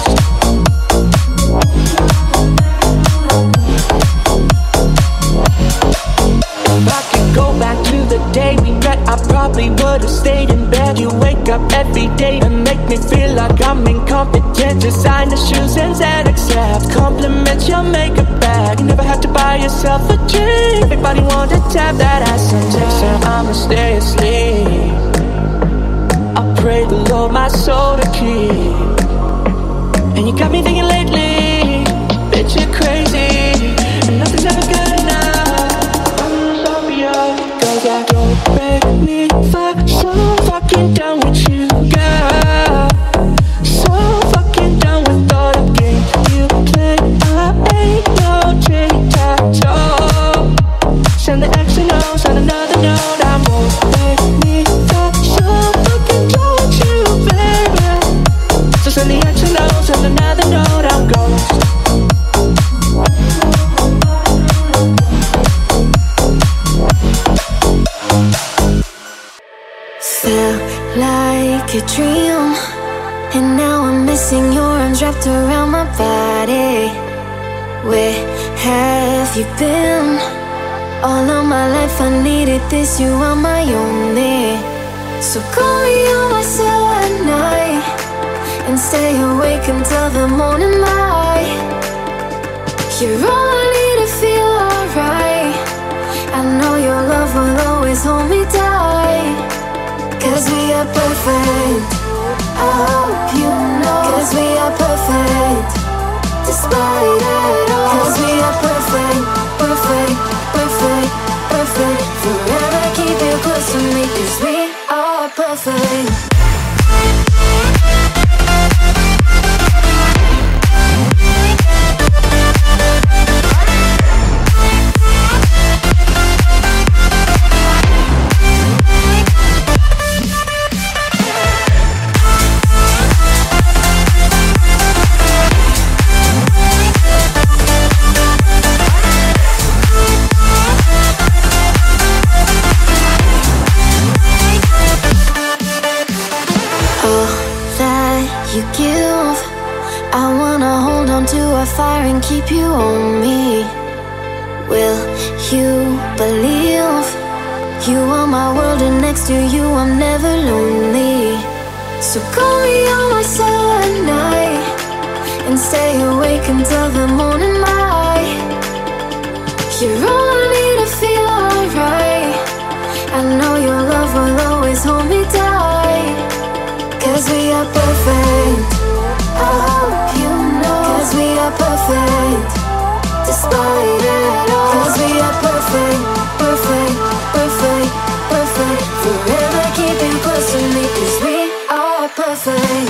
If I could go back to the day we met, I probably would've stayed in bed. You wake up every day and make me feel like I'm incompetent. Design the shoes and accept compliments, your makeup bag. You never had to buy yourself a drink. Everybody wanted to tap that ass and next time I'ma stay asleep. I pray the Lord my soul to keep. And you got me thinking lately, bitch, you're crazy, your dream. And now I'm missing your arms wrapped around my body. Where have you been? All of my life I needed this, you are my only. So call me on my silent night and stay awake until the morning light. You're all I need to feel alright. I know your love will always hold me tight. 'Cause we are perfect, I hope you know. 'Cause we are perfect, despite it all. 'Cause we are perfect, perfect, perfect, perfect. Forever keep you close to me. 'Cause we are perfect. You give, I wanna hold on to our fire and keep you on me. Will you believe you are my world and next to you I'm never lonely? So call me on my silent night and stay awake until the morning light. You're all I need to feel alright. I know your love will always hold me tight. 'Cause we are perfect, I hope you know. 'Cause we are perfect, despite it all. 'Cause we are perfect, perfect, perfect, perfect. Forever keep you close to me. 'Cause we are perfect.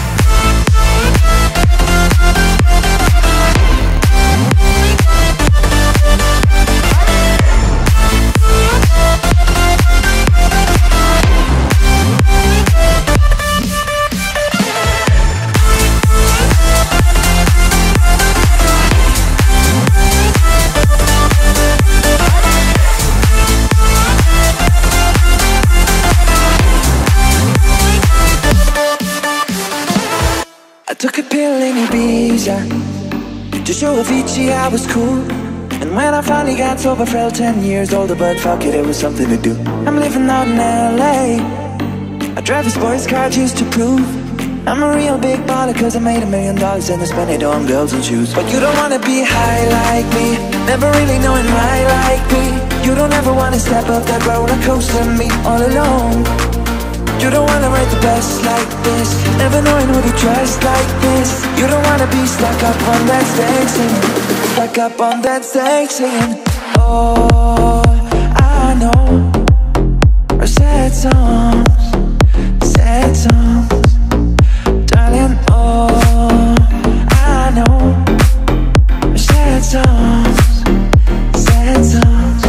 Took a pill in Ibiza to show Avicii I was cool. And when I finally got sober, felt 10 years older. But fuck it, it was something to do. I'm living out in LA. I drive a sports car just to prove I'm a real big baller. 'Cause I made $1 million and I spent it on girls and shoes. But you don't wanna be high like me, never really knowing why like me. You don't ever wanna step up that roller coaster and me all alone. You don't wanna ride the bus like this, never knowing who to trust like this. You don't wanna be stuck up on that stage singing, stuck up on that stage singing. All I know are sad songs, sad songs. Darling, all I know are sad songs, sad songs.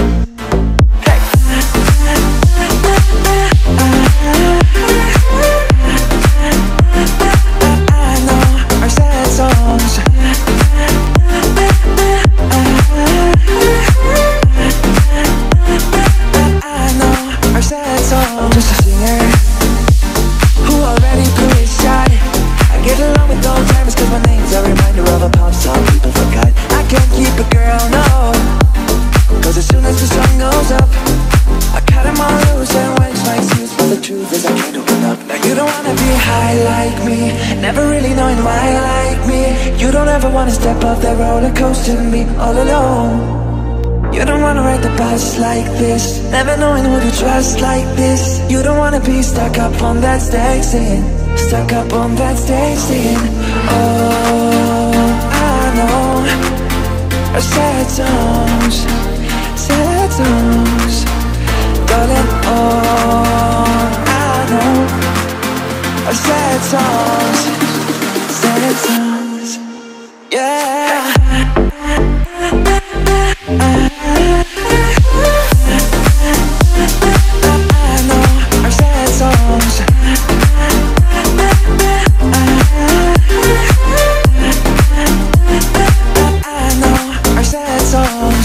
Step off that roller coaster and be all alone. You don't wanna ride the bus like this, never knowing who to trust like this. You don't wanna be stuck up on that stage singing, stuck up on that stage singing. All I know are sad songs, sad songs. Darling, all I know are sad songs, sad songs. Yeah. I know our sad songs. I know our sad songs.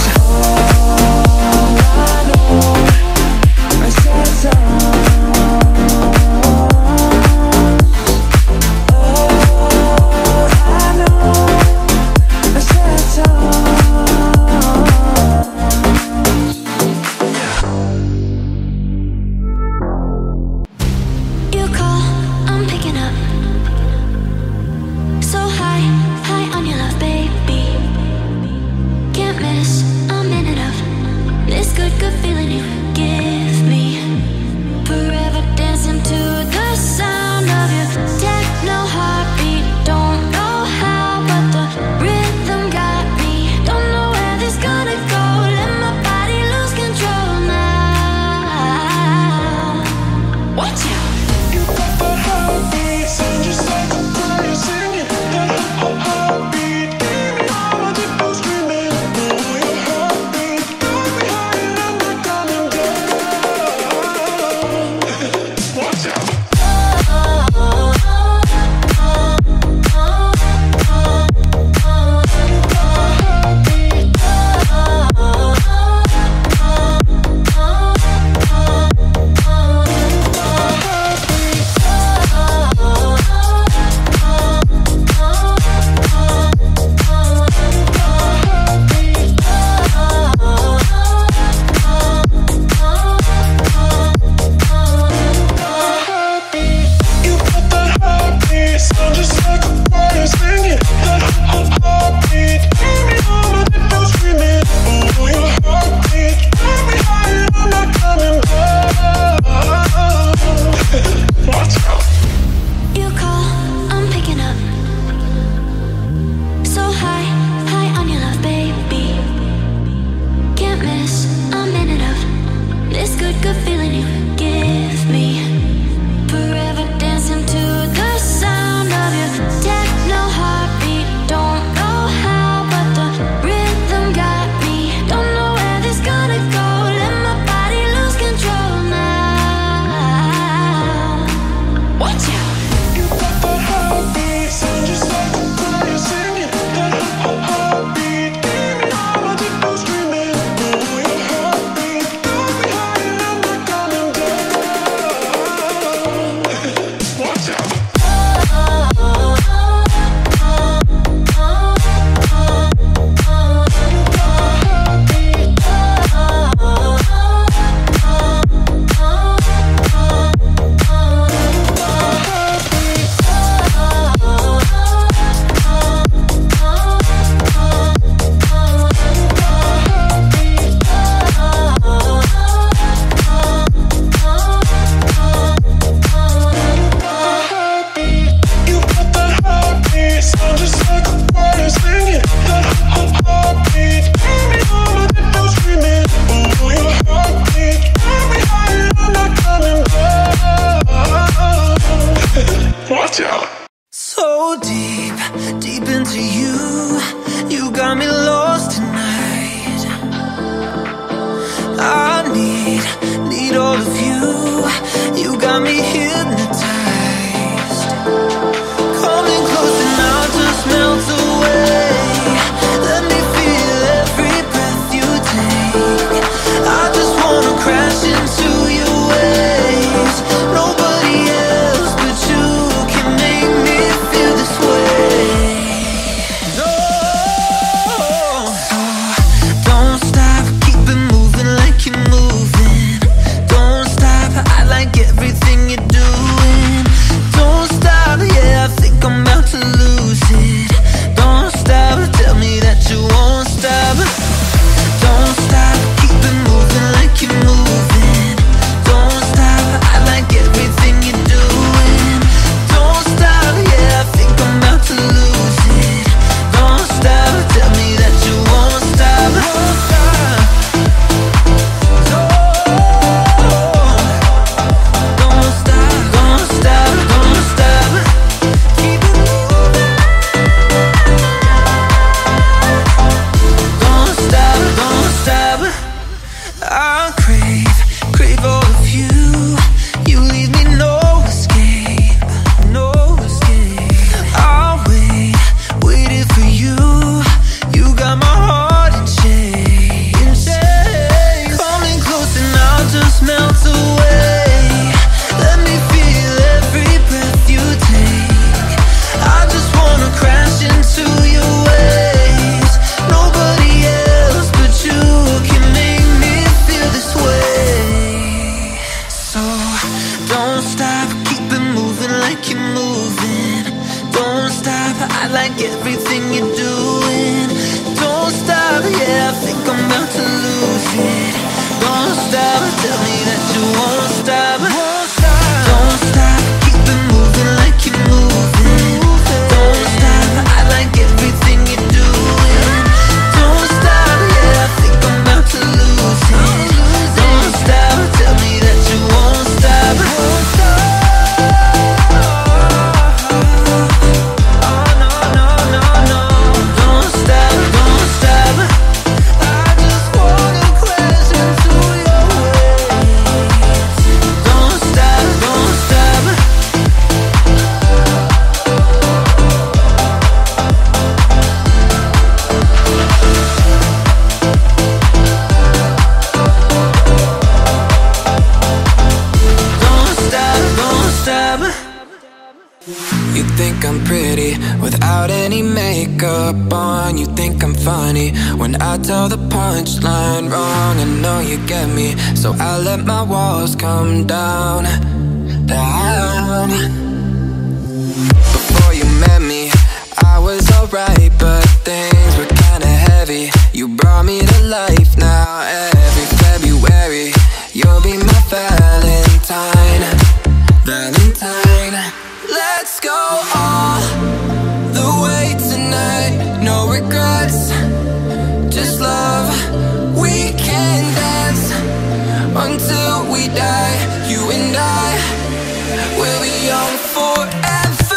Oh, I know our sad songs. can't miss a minute of this good, good feeling you give me. Forever dancing to the sound of your techno heartbeat. Don't know how, but the rhythm got me. Don't know where this gonna go. Let my body lose control now. Watch out. You got that heartbeat, sing just like a choir singing. That heartbeat, give me all my people screaming. Oh, your heartbeat got me high and I'm not coming down. Watch out. Without any makeup on, you think I'm funny when I tell the punchline wrong. I know you get me, so I let my walls come down, down. Before you met me, I was alright, but things were kinda heavy. You brought me to life now. Every February, you'll be my Valentine, Valentine. Let's go all the way tonight. No regrets, just love. We can dance until we die. You and I will be young forever.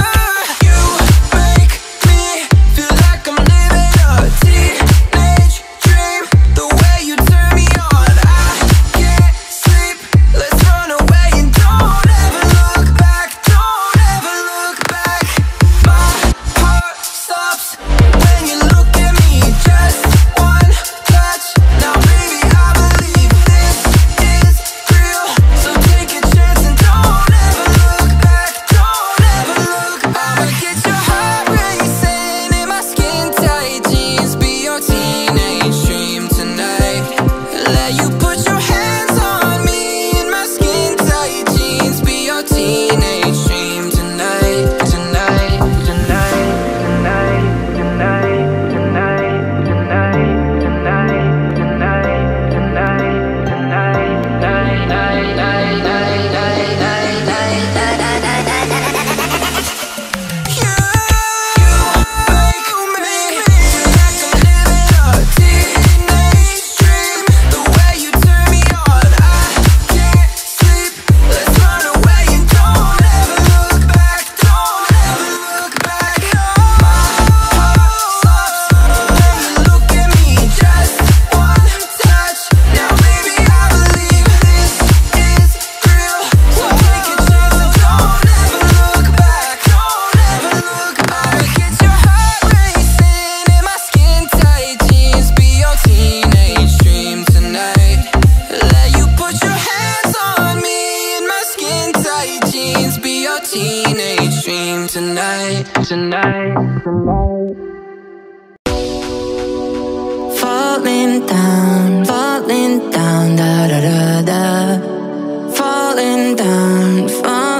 Falling down, da da da da. Falling down,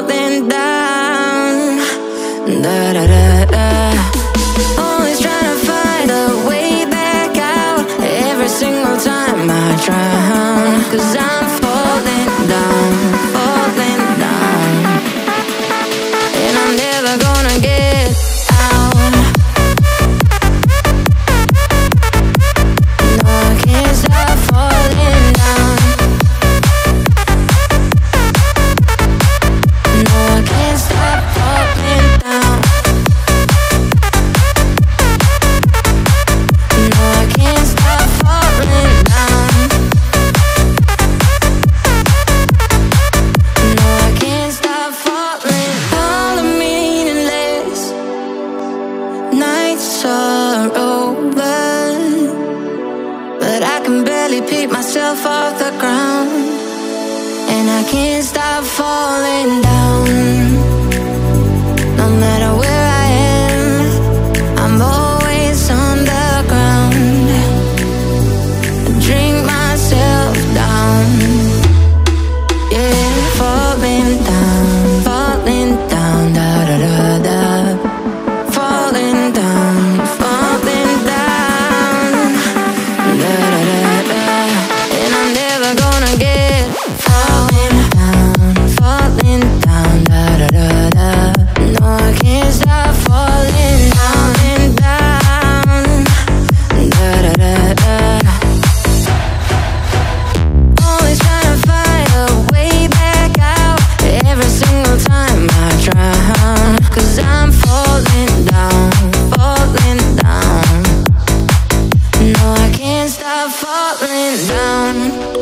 da da da da. Always trying to find a way back out. Every single time I drown, 'cause I'm falling down, and I'm never gonna get out. No, I can't stop falling down. No, I can't stop falling down. No, I can't stop falling down. No, I can't stop falling. All the meaningless nights are over, but I can barely pick myself off the ground, and I can't stop falling down. No matter where I am, I'm always on the ground. I drink myself down. Yeah, falling down, da da da da. Falling down, da da da da. And I'm never gonna get falling down, da da da da. No, I can't stop falling down, da da da da. Always trying to find a way back out. Every single time I drown, 'cause I'm falling down. No, I can't stop falling down.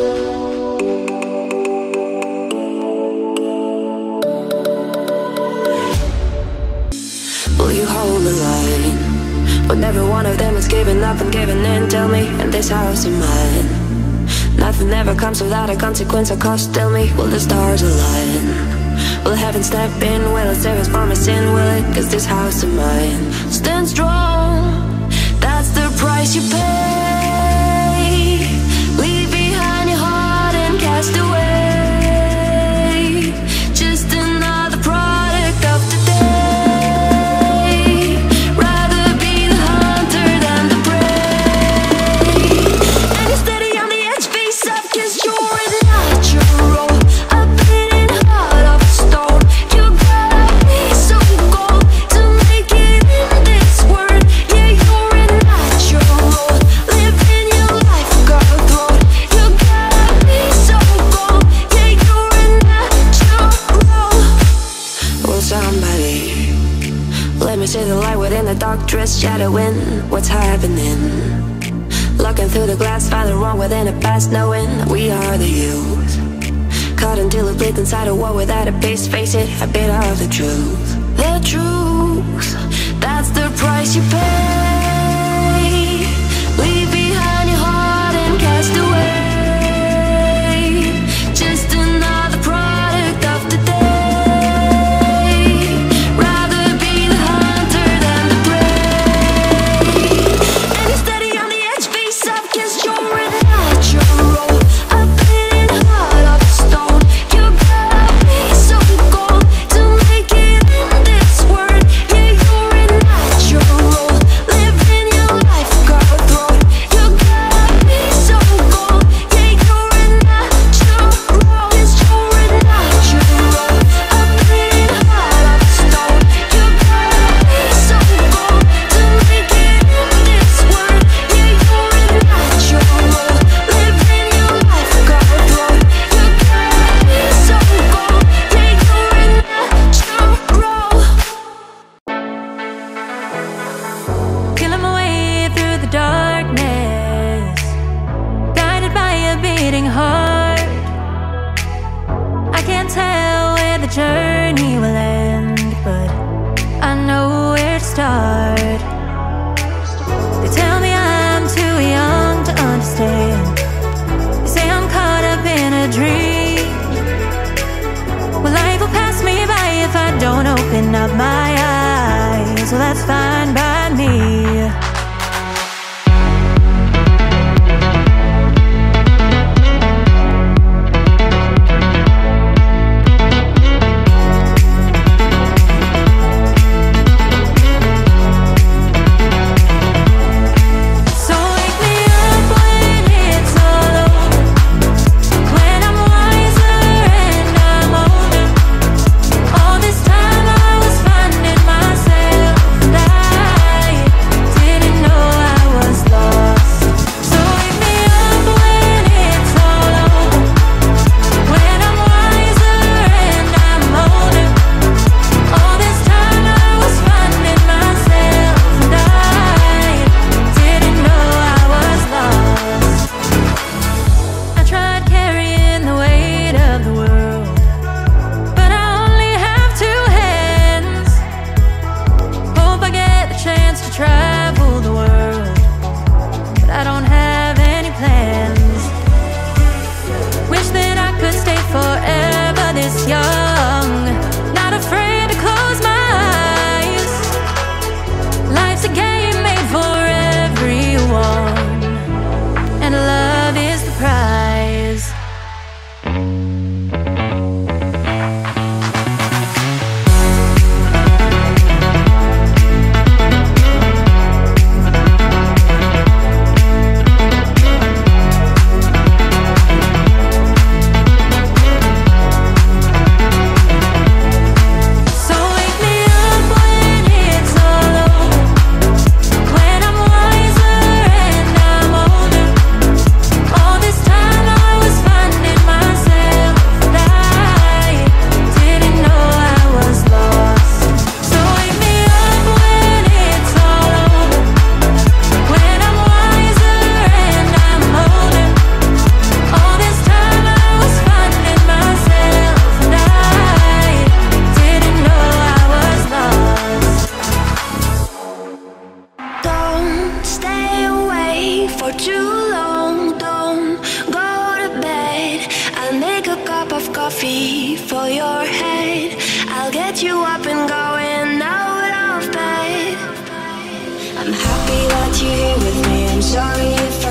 Will you hold the line when every one of them is giving up and giving in? Tell me, and this house is mine. Nothing ever comes without a consequence or cost. Tell me, will the stars align? Will heaven step in? Will it save us from our sin? Will it? 'Cause this house of mine stands strong. That's the price you pay. Leave behind your heart and cast away. Just another product of today. Rather be the hunter than the prey. And you're steady on the edge, face up, 'cause you're a natural. A beating heart of stone. You gotta be so cold to make it in this world. Yeah, you're a natural. Living your life, cutthroat. You gotta be so cold. Yeah, you're a natural. Will somebody let me see the light within the dark dress, shadowing what's happening? Looking through the glass, find the wrong within the past, knowing we are the youth. Caught until it bleeds inside a wall without a base, face it, a bit of the truth. The truth, that's the price you pay. Leave behind your heart and cast away. Just another product of today. Rather be the hunter than the prey. And you're steady on the edge, face up, 'cause you're a natural. A beating heart of stone. You gotta be so cold to make it in this world. Yeah, you're a natural. Living your life, cutthroat. You gotta be so cold. Yeah, you're a natural. 'Cause you're a natural. A beating heart of stone. You gotta be so cold to make it in this world. Yeah, you're a natural. Living your life, cutthroat. You gotta be so cold. Yeah, you're a natural. Killing my way through the darkness, guided by a beating heart. I can't tell where the journey will end, but I know where to start. They tell me I'm too young to understand. They say I'm caught up in a dream. Well, life will pass me by if I don't open up my eyes. Well, that's fine by me.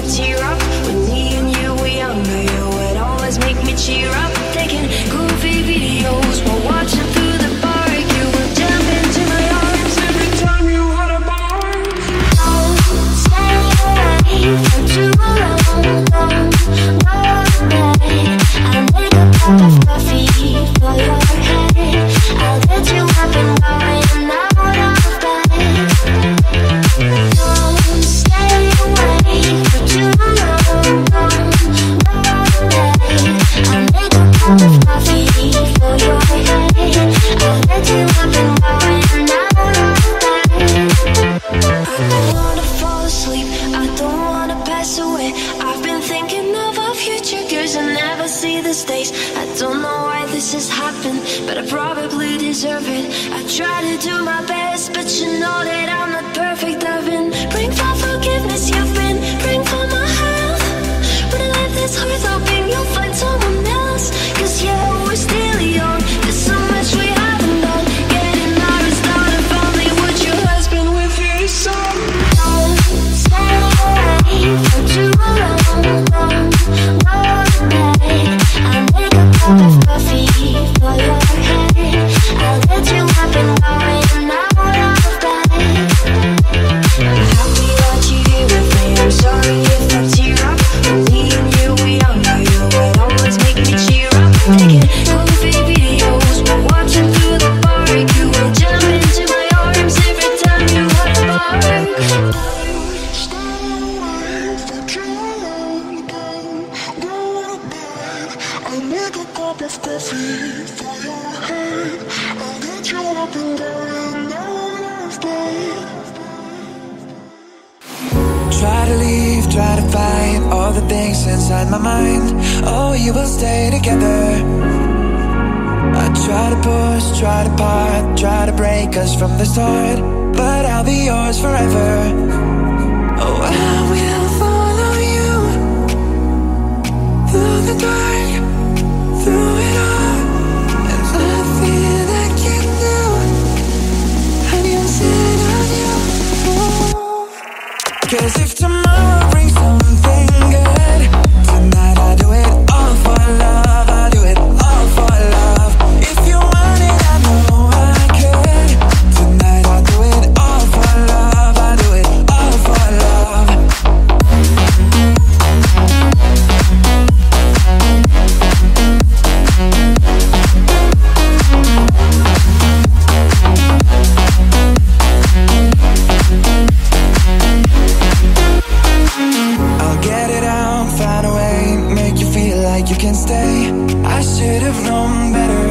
tear up. When me and you were younger, you would always make me cheer up. Taking goofy videos while watching through the park. You would jump into my arms every time you had a bar. Don't stay away for too long. Go to bed. I'll make a cup of coffee for your head. I'll get you up and going out of bed. Don't stay away for too long. Go to bed. I'll make a cup of coffee for your head. I'll get you up and going out of bed. I don't wanna fall asleep, I don't wanna pass away. I've been thinking of our future girls and never see the stakes. I don't know why this has happened, but I probably deserve it. I try to do my best, but you know that I'm not perfect. I've been praying for forgiveness, you've been praying for my health. When I live this hard, hoping you'll find someone else. Cause yeah, we're still young, there's so much we haven't done. Getting married, start a family, would your husband with his son? Don't stay away for too long. Go to bed. I'll make a cup of coffee for your head. I'll get you up and going out of bed. I'm happy that you're here with me, I'm sorry if I tear up. When me and you were younger, you would always make me cheer up. Taking goofy videos while watching through the park. You will jump into my arms every time you had a bark. I'll make a cup of coffee for your head. I'll get you up and going out of bed. Try to leave, try to fight all the things inside my mind. Oh, you will stay together. I try to push, try to part, try to break us from the start, but I'll be yours forever. Oh, I will follow you through the dark, through it all. There's nothing I can do. I can sit on you. Cause if tomorrow brings something good, tonight I'll do it all for love. I'll do it all for love. If you want it, I know I could. Tonight I'll do it all for love. I'll do it all for love. I'll get it out, find a way, make you feel like you can stay. I should have known better.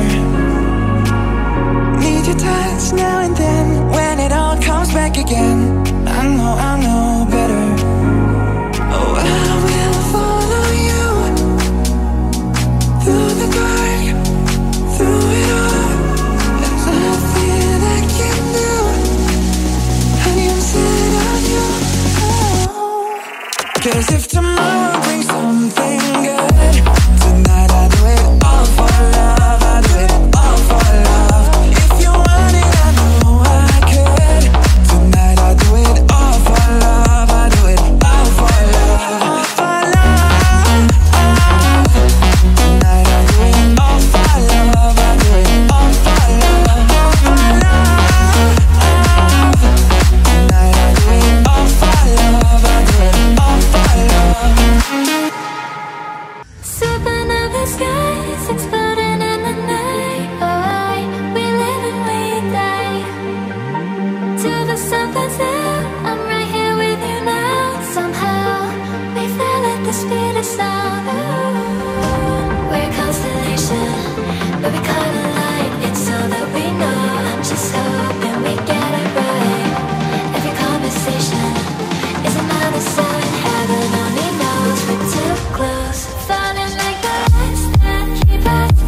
Need your touch now and then, when it all comes back again. I know better. Oh, I will follow you through the dark, through it all. There's nothing I can do. I can sit on you. Cause if tomorrow brings something good, tonight I'll do it all for love. I'll do it all for love. If you want it, I know I could. Tonight I'll do it all for love. I'll do it all for love. All for love. Tonight I'll do it all for love. I'll do it all for love. All for love. Tonight I'll do it all for love. I'll do it all for love. Supernova skies exploding in the night. We live and we die. Till the sun burns out, I'm right here with you now. Somehow we fell at the speed of sound. We're a constellation, but we caught a light. It's all that we know. Just hoping we get it right. Every conversation is another sign. Heaven only knows we're too close. Falling like the lights that keep us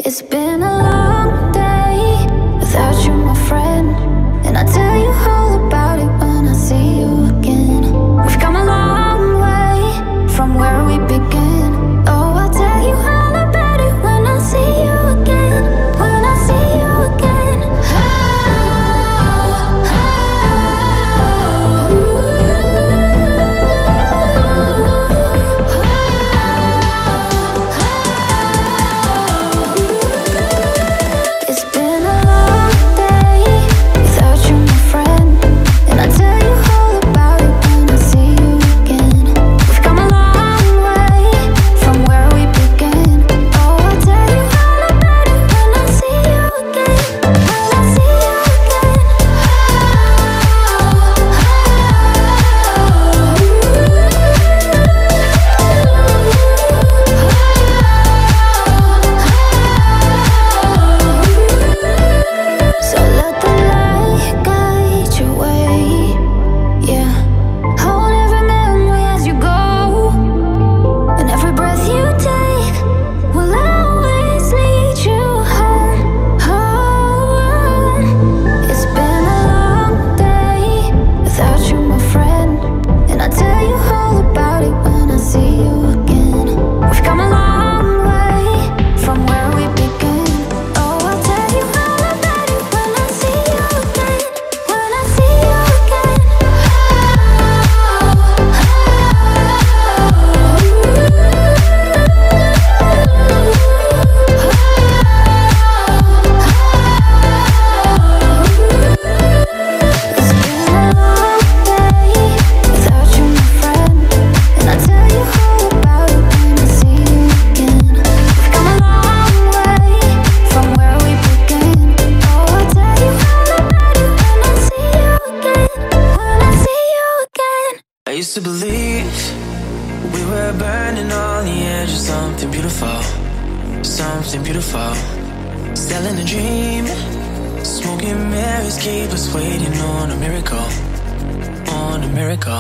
It's been a long day without you, my friend, and I'll tell you all about it when I see you again. We've come a long way from where we began. Oh, I'll tell you all about it when I see you again. When I see you again. It's been a long day without you, my friend, and I'll tell you all about it when I see you again. We've come a long way from where we began. Oh, I'll tell you all about it when I see you again. When I see you So let the light guide your way. Yeah, hold every memory as you go, and every breath you take will always lead you home. Home. It's been a long day without you, my friend, and I'll tell you all about it when I see you again. We've come a long way from where we began. Oh, I'll tell you all about it when I see you again. When I see you again. It's been a long day without you, my friend, and I'll tell you all about it when I see you again. We've come a long way from where we began. Oh, I'll tell you all about it when I see you again. When I see you again. I used to believe we were burning on the edge of something beautiful, something beautiful. Selling a dream, smoking mirrors keep us waiting on a miracle, on a miracle.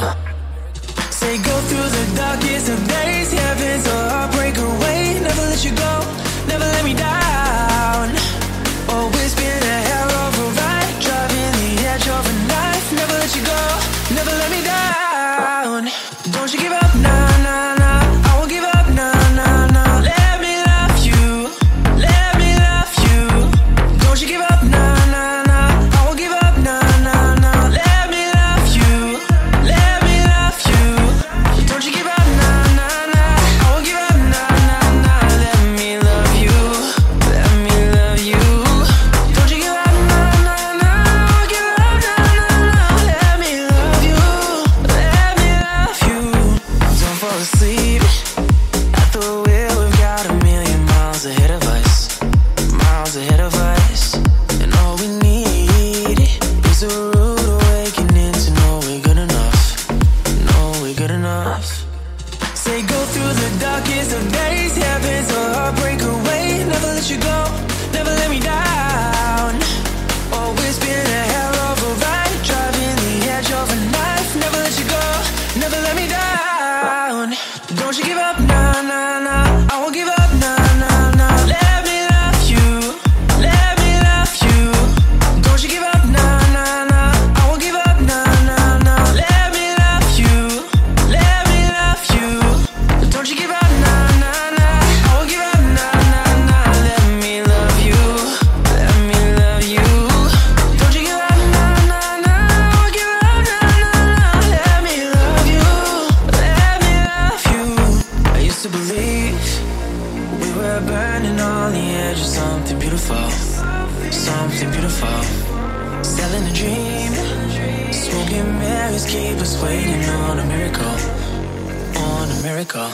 Say go through the darkest of days, heaven's a heartbreak away. Never let you go, never let me down. Always been a hell of a ride, driving the edge of a knife. Never let you go, never let me down. Don't you give up, nah, nah, nah. I won't give up, nah, nah, nah. Let me love you, let me love you. Don't you give up, nah, nah, nah. I won't give up, nah, nah, nah. Let me love you, let me love you. Don't you give up, nah, nah, nah. I won't give up, nah, nah, nah. Let me love you, let me love you. Don't you give up, nah, nah, nah. I won't give up, nah, nah, nah. Let me love you, let me love you. Don't fall asleep at the wheel. We've got a million miles ahead of us, miles ahead of us. And all we need is a rude awakening to know we're good enough, know we're good enough. Say go through the darkest of days, heaven's a heartbreak away. Never let you go, never let me down. Always been a hell of a ride, driving the edge of a knife. Never let you go, never let me down. Don't you give up, nah, nah, nah. I won't give up, nah, nah, nah. Let me love you, let me love you. Don't you give up, nah, nah, nah. I won't give up, nah, nah, nah. Let me love you, let me love you. Don't you give up, nah, nah, nah. I won't give up, nah, nah, nah. Let me love you, let me love you. Don't you give up, nah, nah, nah. I won't give up, nah, nah, nah. Let me love you, let me love you. I used to believe we were burning on the edge of something beautiful, something beautiful. Selling a dream, smoking mirrors keep us waiting on a miracle, on a miracle.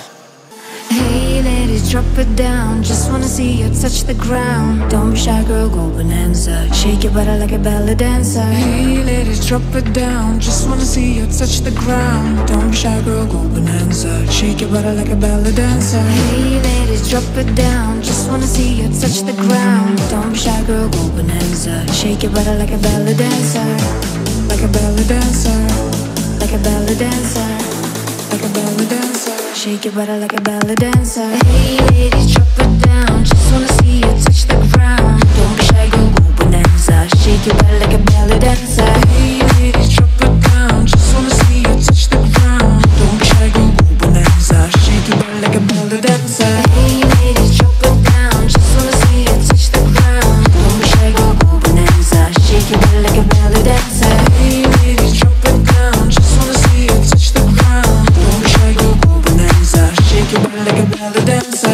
Hey ladies, drop it down. Just wanna see you touch the ground. Don't be shy, girl, go bonanza. Shake your body like a ballet dancer. Hey ladies, drop it down. Just wanna see you touch the ground. Don't be shy, girl, go bonanza. Shake your body like a ballet dancer. Hey ladies, drop it down. Just wanna see you touch the ground. Don't be shy, girl, go bonanza. Shake your body like a ballet dancer. Like a ballet dancer. Like a ballet dancer. Like a ballet dancer. Shake your body like a ballet dancer. Hey ladies, drop it down. Just just wanna see you touch the ground. Don't be shy, go bonanza. Shake your body like a belly dancer. Hey ladies, drop it down. Just wanna see you touch the ground. Don't be shy, go bonanza. Shake your body like a belly dancer. Hey ladies, drop it down. Just wanna see you touch the ground. Don't be shy, go bonanza. Shake your body like a belly dancer. Hey ladies, drop it down. Just wanna see you touch the ground. Don't be shy, go bonanza. Shake your body like a belly dancer.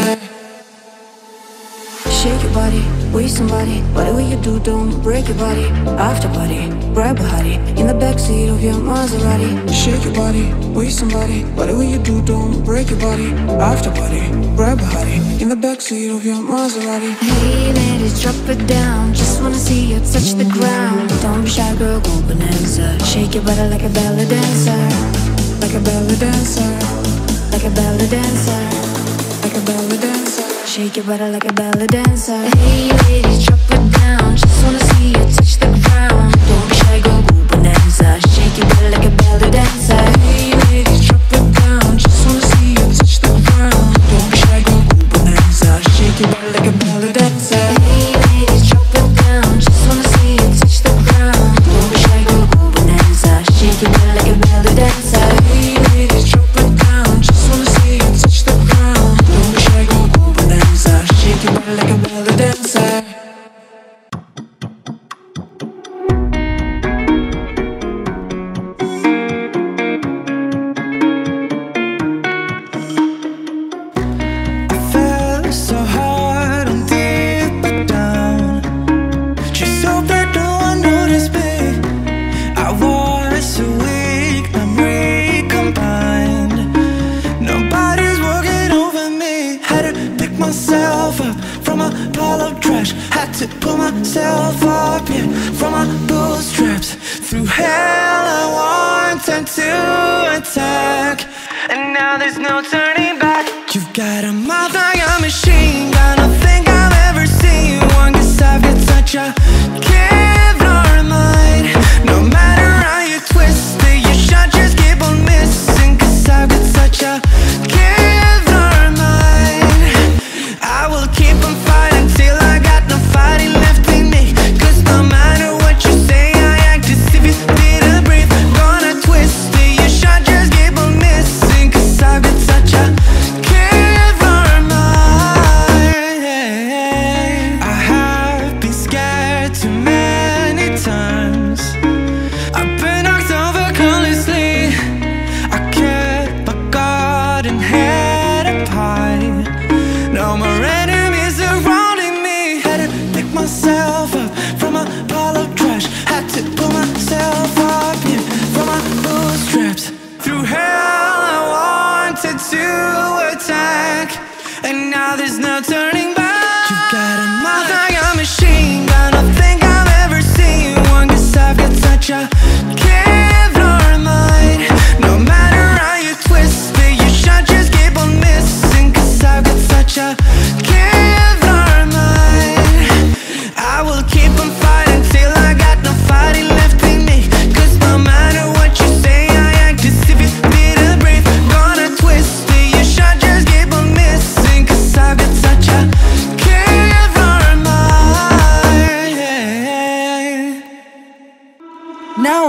Shake your body, with somebody. Whatever you do, don't break your body. After party, grab a hottie in the backseat of your Maserati. Shake your body, with somebody. Whatever you do, don't break your body. After party, grab a hottie in the backseat of your Maserati. Hey ladies, drop it down. Just wanna see you touch the ground. Don't be shy, girl, go bonanza. Shake your body like a belly dancer. Like a belly dancer. Like a belly dancer. Like a belly dancer. Shake your body like a belly dancer. Hey ladies, drop it down. Just wanna see you touch the ground. Don't be shy, go bonanza. Shake your body like a belly dancer. Hey ladies, drop it down. Just wanna see you touch the ground. Don't be shy, go bonanza. Shake your body like a belly dancer. Hey ladies, drop it down. Just wanna see you touch the ground. Don't be shy, go bonanza. Shake your body like a belly dancer. Hey ladies, drop it down. Just wanna see you touch the ground. Don't be shy, go bonanza. Shake your body like a belly dancer. I fell so hard and deep down, just so that no one noticed me. I was so weak, I'm recombined. Nobody's walking over me. Had to pick myself up from a pile of trash. Had to pull myself up, yeah, from my bootstraps. Through hell I wanted to attack, and now there's no turning back. You've got a mouth like a machine gun. I think I've ever seen one, 'cause I've got such a Kevlar mind. No matter how you twist it, your shot just keep on missing, 'cause I've got such a Kevlar mind. I will keep on fighting till I got no fighting left in me, 'cause no matter what you say, I act as if you didn't breathe. Gonna twist it, your shot just keep on missing, 'cause I've got such a Kevlar mind. I have been scared too many times. I've been knocked over carelessly. I kept my guard and head up high. No more enemies surrounding me. Had to pick myself up from a pile of trash. Had to pull myself up, yeah, from my bootstraps. Through hell I wanted to attack, and now there's no turning back. You've got a mouth like a machine gun. I think I've ever seen one, 'cause I've got such a Kevlar mind. No matter how you twist it, your shot just keep on missing, 'cause I've got such a Kevlar mind. I will keep on fighting till I got no fighting left in me, 'cause no matter what you say, I act as if you didn't breathe. Gonna twist it, your shot just keep on missing, 'cause I've got such a Kevlar mind. Now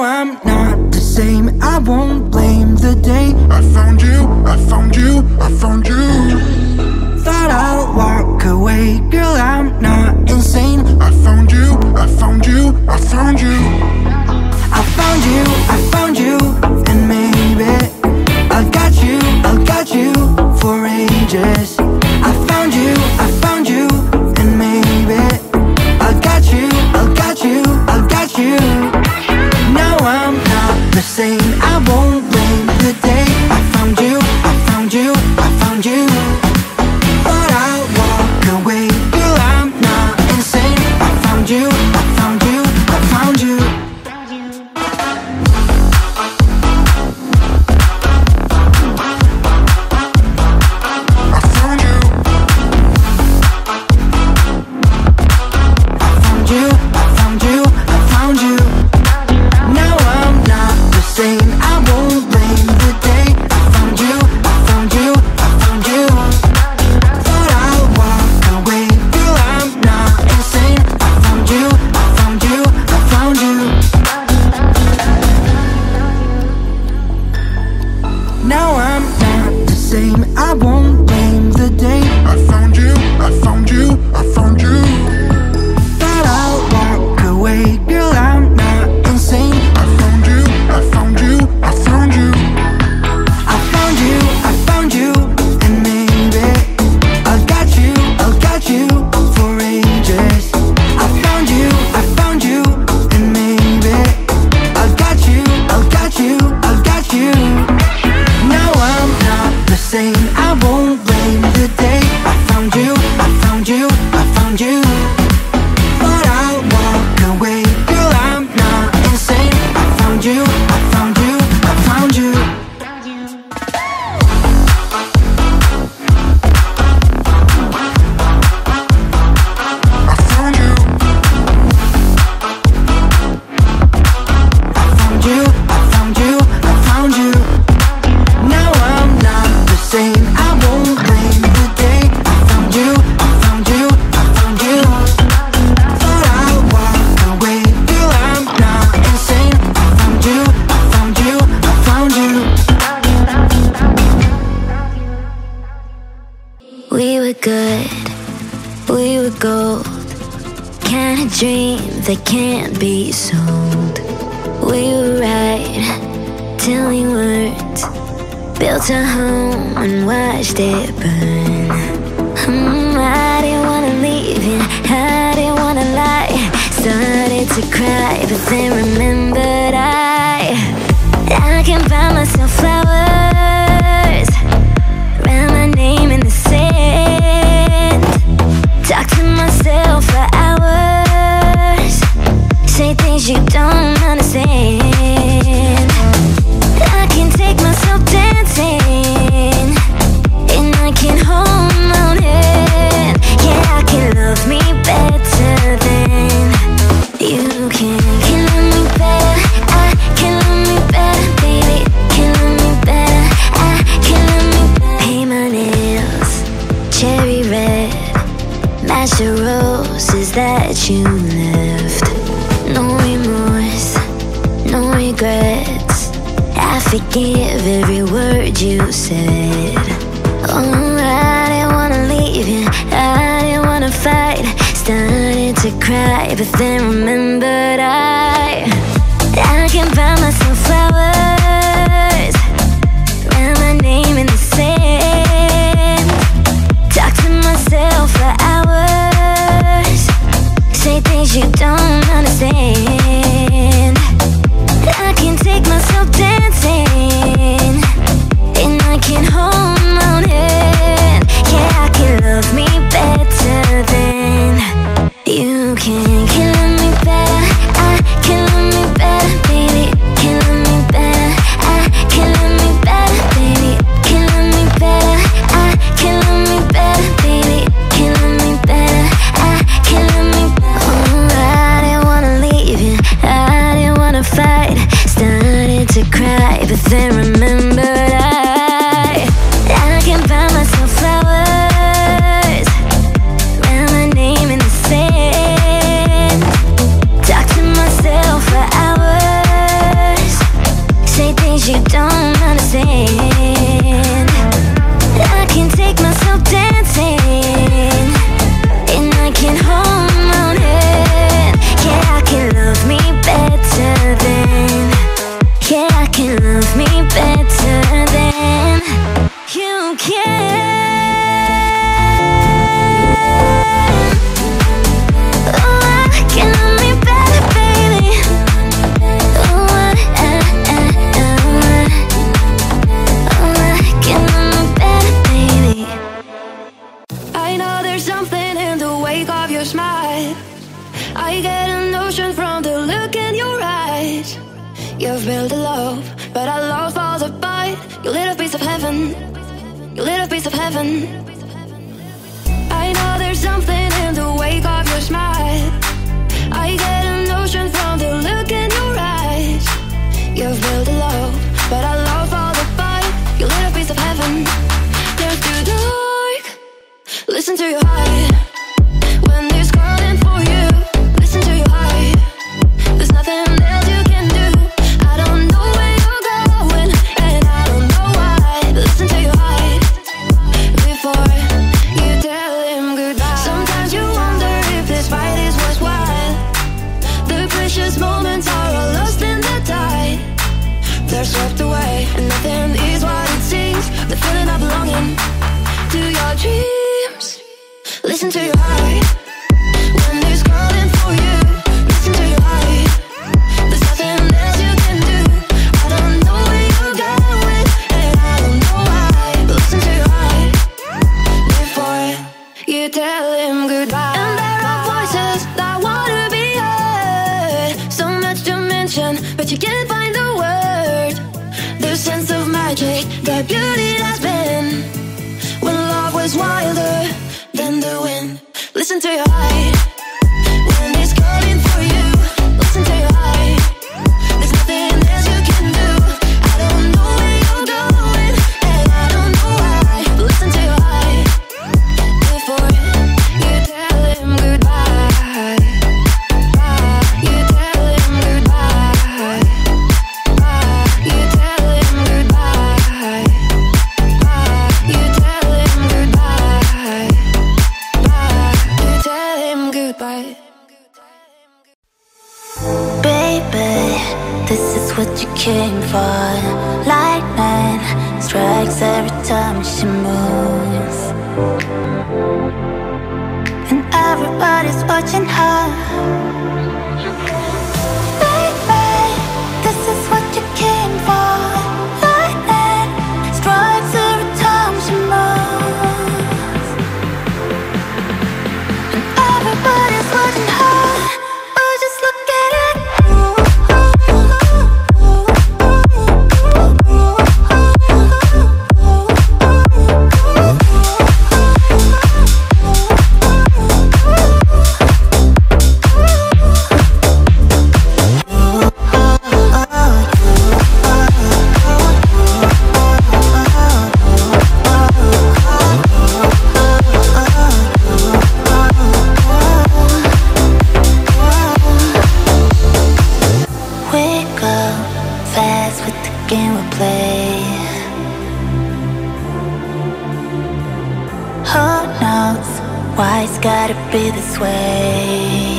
I won't blame the day I found you, I found you, I found you. that I'll walk away. Girl, I'm not insane. I found you, I found you, I found you. I found you, I found you, and maybe I'll got you for ages. I found you, and maybe I'll got you. Now I'm not the same, I won't blame the day. I found you, I found you, I found you, but I'll walk away. Girl, I'm not insane. I found you, I found you, I found you. I found you, I found you, I found you, I found you. Now I'm not the same, I won't blame the day. I found you, I found you, I found you, but I'll walk away. Girl, I'm not insane. I found you, I found you, I found you. We were good, we were gold. Kind of dream that can't be sold. We were right till we weren't. Built a home and watched it burn. I didn't wanna leave you, I didn't wanna lie. Started to cry, but then remembered I can buy myself flowers, write my name in the sand, talk to myself for hours, say things you don't understand. I can take myself dancing, and I can hold my own hand. Yeah, I can love me better than you can. Can love me better, I can love me better, baby. Can love me better, I can love me better. Paint my nails cherry red, match the roses that you left. No remorse, no regrets, I forgive every word you said. Oh, I didn't wanna leave you, I didn't wanna fight. Started to cry, but then remembered I can buy myself flowers, write my name in the sand, talk to myself for hours, say things you don't understand. I can take myself dancing, and I can hold my own hand. Yeah, I can love me better than you can. Can love me better, I can love me better, baby. Can love me better, I can love me better, baby. Can love me better, I can love me better, baby. Can love me better, I can love me better. Oh, I didn't wanna leave you, I didn't wanna fight. Started to cry, but then remembered I can buy myself flowers, write my name in the sand, talk to myself for hours, say things you don't understand. I can take myself dancing, and I can hold my own hand. Yeah, I can love me better than, yeah, I can love me better than you can. Oh, I can love me better, baby. Oh, I can love me better, baby. I know there's something in the wake of your smile. I get a notion from the look in your eyes. You've built a love, but our love falls apart. You lit a piece of heaven, you lit a piece of heaven. I know there's something in the wake of your smile. I get a notion from the look in your eyes. You've built a love, but our love falls apart. You lit a piece of heaven. There's too dark. Listen to your heart when it's calling for you. Listen to your heart. There's nothing else you can do. I don't know where you're going, and I don't know why. Listen to your heart. Listen to your heart. When it's calling for you, listen to your heart. There's nothing else you can do. I don't know where you're going, and I don't know why. But listen to your heart before you tell him goodbye. And there are voices that wanna be heard. So much to mention, but you can't find the word. The sense of magic, the beauty that's been when love was wilder than the wind. Listen to your heart. When it's calling for you, listen to your heart. There's nothing else you can do. I don't know where you're going, and I don't know why. But listen to your heart before you tell him goodbye. You tell him goodbye. You tell him goodbye. You tell him goodbye. You tell him goodbye. Baby, this is what you came for. Lightning strikes every time she moves, and everybody's watching her. Baby, this is what you came for. Lightning strikes every time she moves, and everybody's watching her. Oh, just look at it. We go fast with the game we play. Who knows why it's gotta be this way?